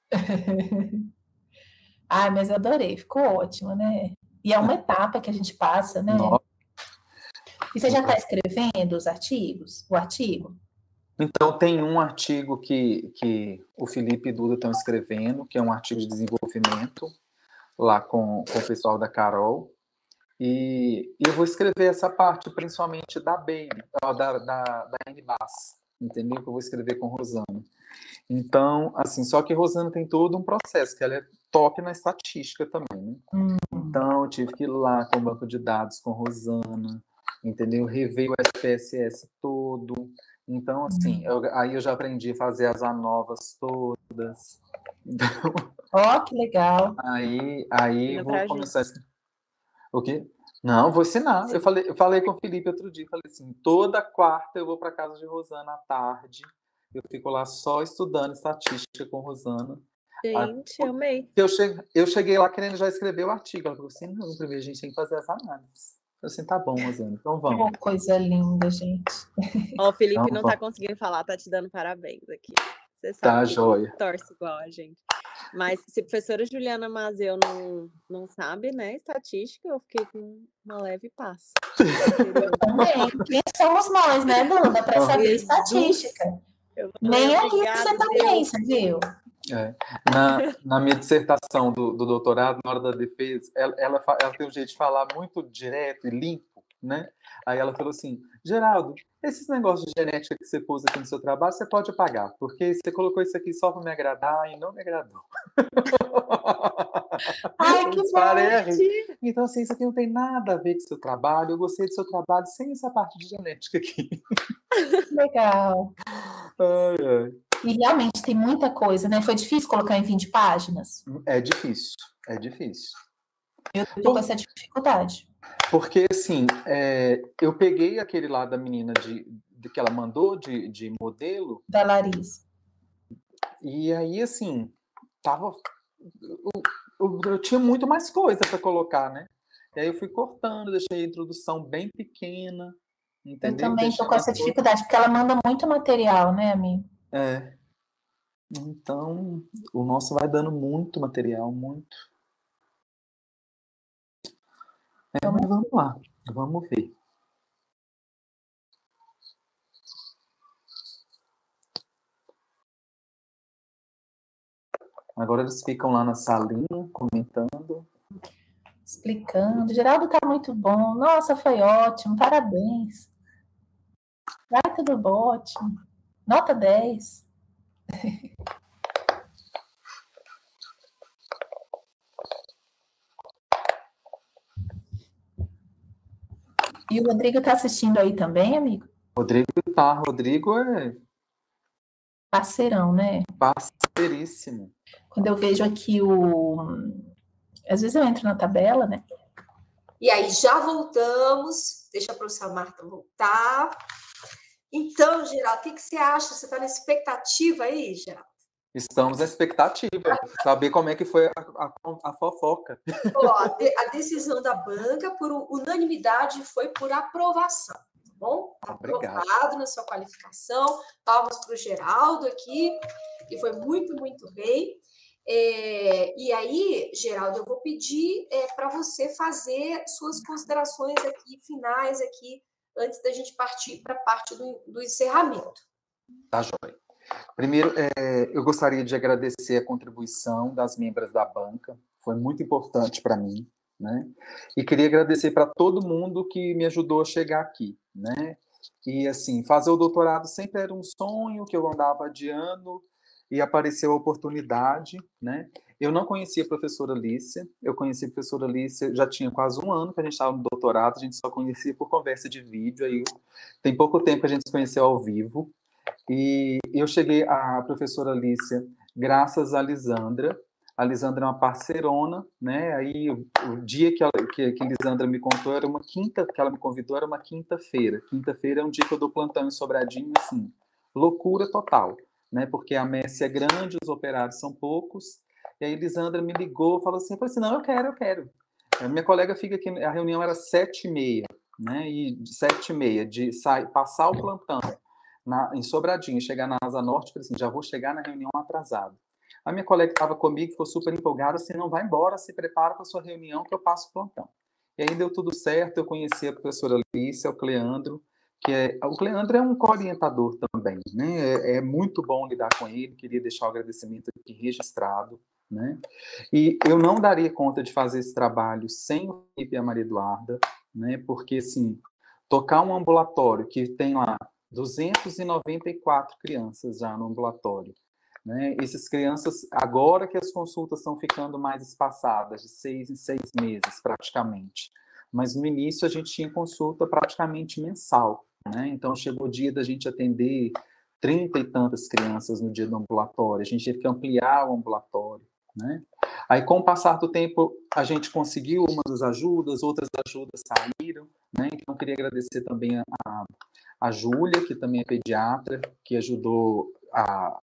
Ai, mas eu adorei, ficou ótimo, né? E é uma etapa que a gente passa, né? Nossa. E você já está escrevendo os artigos? O artigo? Então, tem um artigo que o Felipe e Duda estão escrevendo, que é um artigo de desenvolvimento, lá com o pessoal da Carol. E eu vou escrever essa parte, principalmente da Baby, da NBAS, entendeu? Que eu vou escrever com Rosana. Então, assim, só que Rosana tem todo um processo, que ela é top na estatística também, né? Então, eu tive que ir lá com o banco de dados com Rosana, entendeu? Rever o SPSS todo. Então, assim, aí eu já aprendi a fazer as ANOVAs todas. Então, que legal. Aí vou começar a escrever. O quê? Não, vou ensinar. Eu falei com o Felipe outro dia, falei assim, toda quarta eu vou para casa de Rosana à tarde. Eu fico lá só estudando estatística com Rosana. Gente, amei. Eu cheguei lá querendo já escrever o artigo. Ela falou assim, não, primeiro a gente tem que fazer as análises. Eu falei assim, tá bom, Rosana, então vamos. Que coisa linda, gente. Ó, o Felipe Então, não tá conseguindo falar, tá te dando parabéns aqui. Você sabe tá, que joia. torce igual a gente. Mas se a professora Juliana Mazeu não sabe, né, estatística, eu fiquei com uma leve paz. Também. Quem somos nós, né, Duda, para saber estatística? Nem aí você também, você viu? Na minha dissertação do doutorado, na hora da defesa, ela tem um jeito de falar muito direto e limpo, né? Aí ela falou assim, Geraldo, esses negócios de genética que você pôs aqui no seu trabalho, você pode apagar, porque você colocou isso aqui só para me agradar e não me agradou. Ai, que sorte! Então, assim, isso aqui não tem nada a ver com o seu trabalho, eu gostei do seu trabalho sem essa parte de genética aqui. Legal. Ai. E realmente tem muita coisa, né? Foi difícil colocar em 20 páginas? É difícil. Eu tô com essa dificuldade. Porque, assim, eu peguei aquele lá da menina que ela mandou de modelo. Da Larissa. E aí, assim, eu tinha muito mais coisa para colocar, né? E aí eu fui cortando, deixei a introdução bem pequena. Entendeu? Eu também tô com essa dificuldade, porque ela manda muito material, né, amigo? Então, o nosso vai dando muito material, muito. Mas vamos lá, vamos ver. Agora eles ficam lá na salinha, comentando. Explicando. Geraldo tá muito bom. Nossa, foi ótimo. Parabéns. Vai tudo ótimo. Nota 10. E o Rodrigo tá assistindo aí também, amigo? Rodrigo é... Parceirão, né? Parceiríssimo. Quando eu vejo aqui Às vezes eu entro na tabela, né? E aí, já voltamos. Deixa a professora Marta voltar. Então, Geraldo, o que você acha? Você está na expectativa aí, Geraldo? Estamos na expectativa. Saber como é que foi a fofoca. Ó, a decisão da banca, por unanimidade, foi por aprovação. Tá bom? Obrigado. Aprovado na sua qualificação. Palmas para o Geraldo aqui, que foi muito, muito bem. E aí, Geraldo, eu vou pedir para você fazer suas considerações aqui, finais aqui, antes da gente partir para a parte do encerramento. Tá, joia. Primeiro, eu gostaria de agradecer a contribuição das membros da banca, foi muito importante para mim, né? E queria agradecer para todo mundo que me ajudou a chegar aqui, né? E, assim, fazer o doutorado sempre era um sonho que eu andava adiando, e apareceu a oportunidade, né? Eu não conhecia a professora Lícia, eu conheci a professora Lícia, já tinha quase 1 ano que a gente estava no doutorado, a gente só conhecia por conversa de vídeo, aí tem pouco tempo que a gente se conheceu ao vivo, e eu cheguei à professora Lícia graças à Lisandra. A Lisandra é uma parceirona, né? Aí o dia que a Lisandra me contou era uma quinta, que ela me convidou era uma quinta-feira. Quinta-feira é um dia que eu dou plantão em Sobradinho, assim, loucura total, né? Porque a messe é grande, os operários são poucos. E aí Lisandra me ligou, falou assim, não, eu quero. A minha colega fica aqui, a reunião era 7h30, né? E 7h30 de passar o plantão em Sobradinho, chegar na Asa Norte, falei assim, já vou chegar na reunião atrasado. A minha colega que estava comigo ficou super empolgada, assim, não vai embora, se prepara para a sua reunião que eu passo o plantão. E aí deu tudo certo, eu conheci a professora Lícia, o Cleandro, o Cleandro é um co-orientador também, né? É muito bom lidar com ele, queria deixar o agradecimento aqui registrado, né? E eu não daria conta de fazer esse trabalho sem o Felipe e a Maria Eduarda, né? Porque, assim, tocar um ambulatório que tem lá 294 crianças já no ambulatório, né? Essas crianças, agora que as consultas estão ficando mais espaçadas, de 6 em 6 meses, praticamente. Mas no início a gente tinha consulta praticamente mensal, né? Então chegou o dia da gente atender 30 e tantas crianças no dia do ambulatório, a gente teve que ampliar o ambulatório, né? Aí, com o passar do tempo, a gente conseguiu umas ajudas, outras ajudas saíram, né? Então, eu queria agradecer também a Júlia, que também é pediatra, que ajudou a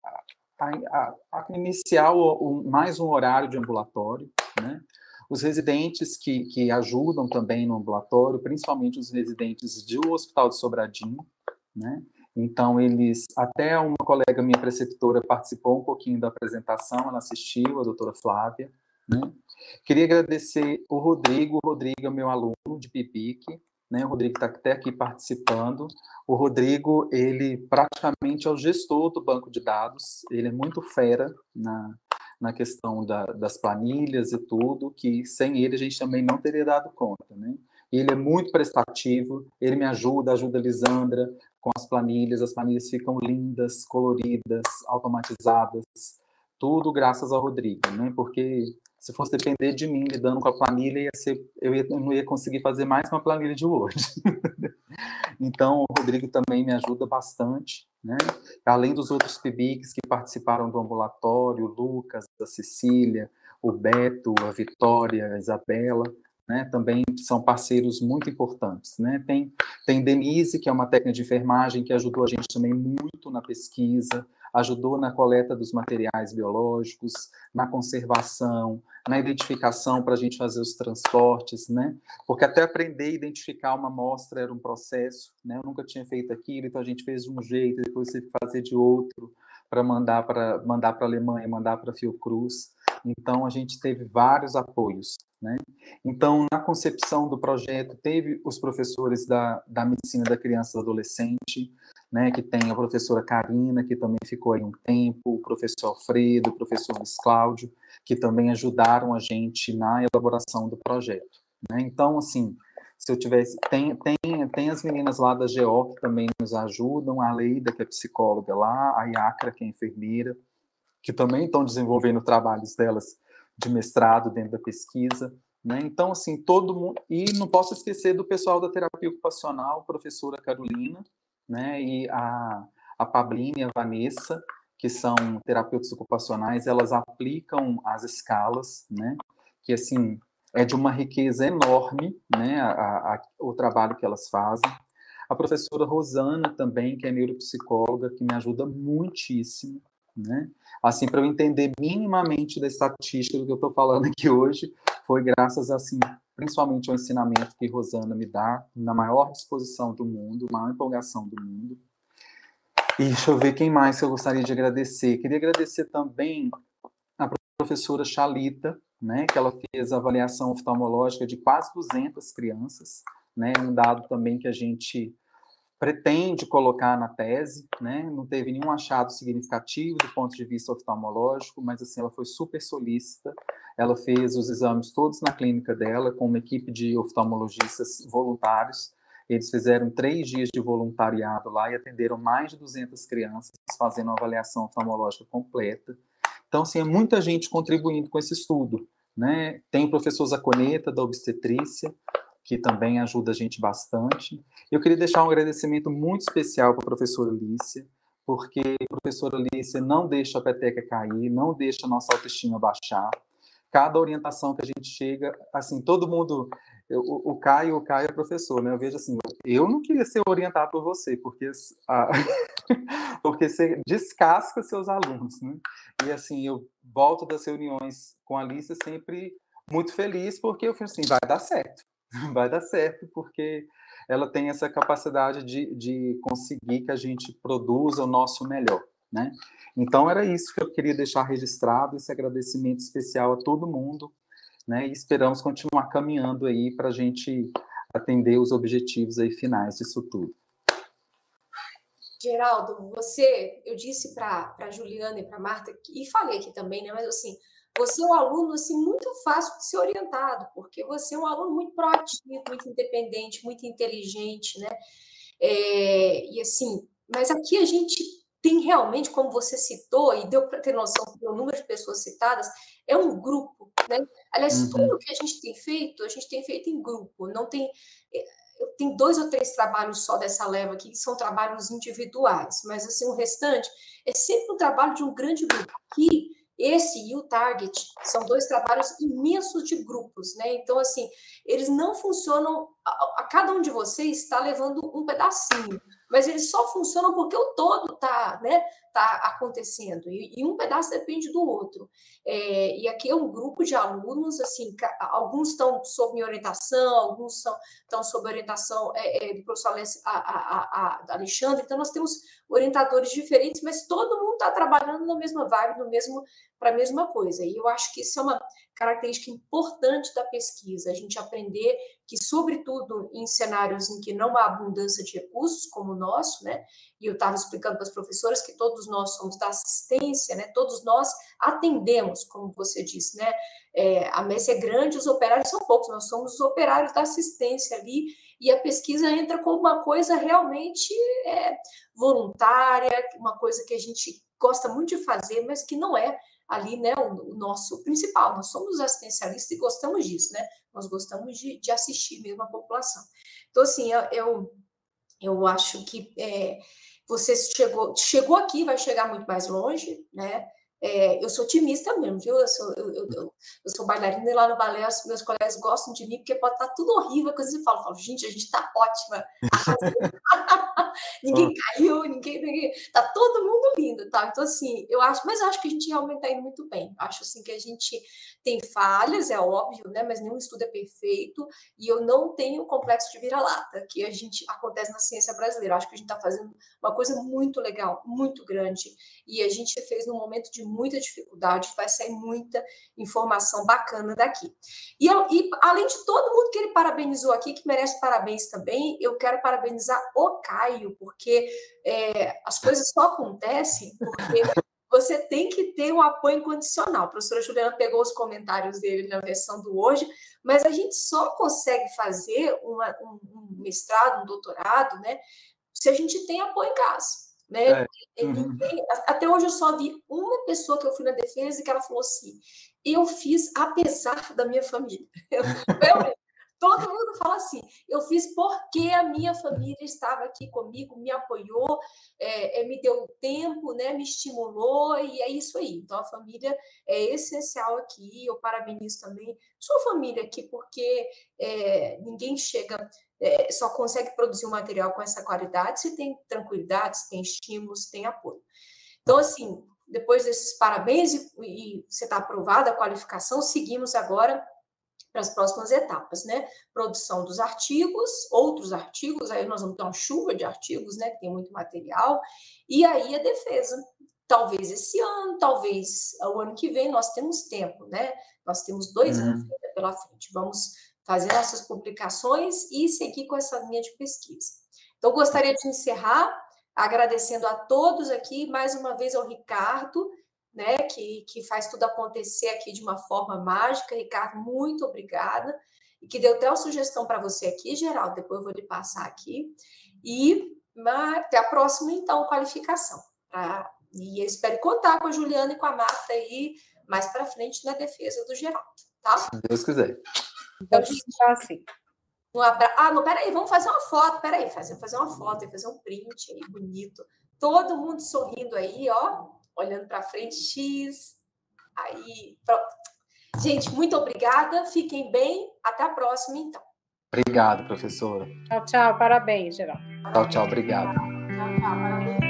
iniciar mais um horário de ambulatório, né? Os residentes que ajudam também no ambulatório, principalmente os residentes do Hospital de Sobradinho, né? Então, até uma colega minha preceptora participou um pouquinho da apresentação, ela assistiu, a doutora Flávia, né? Queria agradecer o Rodrigo é meu aluno de PIBIC, né? O Rodrigo está até aqui participando. O Rodrigo, ele praticamente é o gestor do banco de dados, ele é muito fera na questão das planilhas e tudo, que sem ele a gente também não teria dado conta, né? Ele é muito prestativo, ele me ajuda a Lisandra com as planilhas ficam lindas, coloridas, automatizadas, tudo graças ao Rodrigo, né? Porque se fosse depender de mim lidando com a planilha, eu não ia conseguir fazer mais que uma planilha de Word. Então, o Rodrigo também me ajuda bastante, né? Além dos outros PIBICs que participaram do ambulatório, o Lucas, a Cecília, o Beto, a Vitória, a Isabela, né? Também são parceiros muito importantes, né? Tem Denise, que é uma técnica de enfermagem, que ajudou a gente também muito na pesquisa, ajudou na coleta dos materiais biológicos, na conservação, na identificação para a gente fazer os transportes, né? Porque até aprender a identificar uma amostra era um processo, né? Eu nunca tinha feito aquilo, então a gente fez de um jeito, depois teve que fazer de outro, para mandar para a Alemanha, mandar para a Fiocruz. Então, a gente teve vários apoios, né? Então, na concepção do projeto, teve os professores da medicina da criança e do adolescente, né, que tem a professora Karina, que também ficou aí um tempo, o professor Alfredo, o professor Luiz Cláudio, que também ajudaram a gente na elaboração do projeto, né? Então, assim, se eu tivesse... Tem as meninas lá da GO que também nos ajudam, a Leida, que é psicóloga lá, a Iacra, que é enfermeira, que também estão desenvolvendo trabalhos delas de mestrado dentro da pesquisa, né? Então, assim, todo mundo... E não posso esquecer do pessoal da terapia ocupacional, a professora Carolina, né? E a Pablina e a Vanessa, que são terapeutas ocupacionais, elas aplicam as escalas, né? Que, assim, é de uma riqueza enorme, né? O trabalho que elas fazem. A professora Rosana também, que é neuropsicóloga, que me ajuda muitíssimo, né? Assim, para eu entender minimamente da estatística do que eu estou falando aqui hoje, foi graças, assim, principalmente ao ensinamento que Rosana me dá, na maior disposição do mundo, maior empolgação do mundo. E deixa eu ver quem mais que eu gostaria de agradecer. Queria agradecer também a professora Chalita, né, que ela fez a avaliação oftalmológica de quase 200 crianças, né, um dado também que a gente pretende colocar na tese, né? Não teve nenhum achado significativo do ponto de vista oftalmológico, mas assim, ela foi super solícita, ela fez os exames todos na clínica dela, com uma equipe de oftalmologistas voluntários, eles fizeram 3 dias de voluntariado lá e atenderam mais de 200 crianças, fazendo uma avaliação oftalmológica completa, Então, assim, é muita gente contribuindo com esse estudo, né? Tem o professor Zaconeta, da obstetrícia, que também ajuda a gente bastante. Eu queria deixar um agradecimento muito especial para a professora Lícia, porque a professora Lícia não deixa a peteca cair, não deixa a nossa autoestima baixar. Cada orientação que a gente chega, assim, todo mundo... O Caio é professor, né? Eu vejo assim, eu não queria ser orientado por você, porque você descasca seus alunos, né? E assim, eu volto das reuniões com a Lícia sempre muito feliz, porque eu falei assim, vai dar certo, porque ela tem essa capacidade de conseguir que a gente produza o nosso melhor, né? Então, era isso que eu queria deixar registrado, esse agradecimento especial a todo mundo, né? E esperamos continuar caminhando aí para a gente atender os objetivos aí finais disso tudo. Geraldo, eu disse para a Juliana e para a Marta, e falei aqui também, né? Mas assim, você é um aluno assim, muito fácil de ser orientado, porque você é um aluno muito proativo, muito independente, muito inteligente, né? E assim, mas aqui a gente tem realmente, como você citou, e deu para ter noção do número de pessoas citadas, é um grupo, né? Aliás, tudo que a gente tem feito em grupo, não tem... Eu tenho 2 ou 3 trabalhos só dessa leva aqui, que são trabalhos individuais, mas assim, o restante é sempre um trabalho de um grande grupo. Aqui, esse e o Target são 2 trabalhos imensos de grupos, né? Então, assim, eles não funcionam... cada um de vocês está levando um pedacinho, mas eles só funcionam porque o todo está, né, acontecendo, e um pedaço depende do outro. E aqui é um grupo de alunos, assim, alguns estão sob minha orientação, alguns estão sob orientação do professor Alexandre, então nós temos orientadores diferentes, mas todo mundo está trabalhando na mesma vibe, para a mesma coisa. E eu acho que isso é uma característica importante da pesquisa, a gente aprender que, sobretudo em cenários em que não há abundância de recursos, como o nosso, né? E eu estava explicando para as professoras que todos nós somos da assistência, né? Todos nós atendemos, como você disse, né? A messe é grande, os operários são poucos, nós somos os operários da assistência ali, e a pesquisa entra como uma coisa realmente voluntária, uma coisa que a gente gosta muito de fazer, mas que não é ali, né, o nosso principal. Nós somos assistencialistas e gostamos disso, né? Nós gostamos de assistir mesmo a população. Então, assim, eu acho que você chegou aqui, vai chegar muito mais longe, né? Eu sou otimista mesmo, viu? Eu sou bailarina e lá no balé os meus colegas gostam de mim, porque pode estar tudo horrível, coisa assim, eu falo, gente, a gente está ótima. Ninguém caiu, ninguém... Tá todo mundo lindo, tá? Então, assim, eu acho que a gente realmente está indo muito bem. Acho, assim, que a gente tem falhas, é óbvio, né? Mas nenhum estudo é perfeito, e eu não tenho complexo de vira-lata, que acontece na ciência brasileira. Acho que a gente está fazendo uma coisa muito legal, muito grande, e a gente fez num momento de muita dificuldade, vai sair muita informação bacana daqui. E além de todo mundo que ele parabenizou aqui, que merece parabéns também, eu quero parabenizar o Caio, porque as coisas só acontecem porque você tem que ter um apoio incondicional. A professora Juliana pegou os comentários dele na versão do hoje, mas a gente só consegue fazer um mestrado, um doutorado, né, se a gente tem apoio em casa. Né? Até hoje eu só vi uma pessoa que eu fui na defesa e que ela falou assim, eu fiz apesar da minha família. Todo mundo fala assim, eu fiz porque a minha família estava aqui comigo, me apoiou, me deu tempo, né, me estimulou, e é isso aí. Então, a família é essencial aqui, eu parabenizo também sua família aqui, porque ninguém chega... só consegue produzir um material com essa qualidade se tem tranquilidade, se tem estímulos, se tem apoio. Então, assim, depois desses parabéns e você está aprovada a qualificação, seguimos agora para as próximas etapas, né? Produção dos artigos, outros artigos, aí nós vamos ter uma chuva de artigos, né? Que tem muito material, e aí a defesa. Talvez esse ano, talvez o ano que vem, nós temos tempo, né? Nós temos 2 anos ainda pela frente. Vamos fazer nossas publicações e seguir com essa linha de pesquisa. Então, gostaria de encerrar agradecendo a todos aqui, mais uma vez ao Ricardo, né, que faz tudo acontecer aqui de uma forma mágica. Ricardo, muito obrigada, e que deu até uma sugestão para você aqui, Geraldo, depois eu vou lhe passar aqui, e até a próxima, então, qualificação, para E eu espero contar com a Juliana e com a Marta aí mais para frente na defesa do Geraldo, tá? Se Deus quiser. Então, assim. não, peraí, vamos fazer uma foto, peraí, fazer uma foto, fazer um print aí, bonito. Todo mundo sorrindo aí, ó, olhando para frente, X. Aí, pronto. Gente, muito obrigada, fiquem bem, até a próxima, então. Obrigado, professora. Tchau, tchau, parabéns, Geraldo. Tchau, tchau, obrigado. Tchau, tchau, parabéns.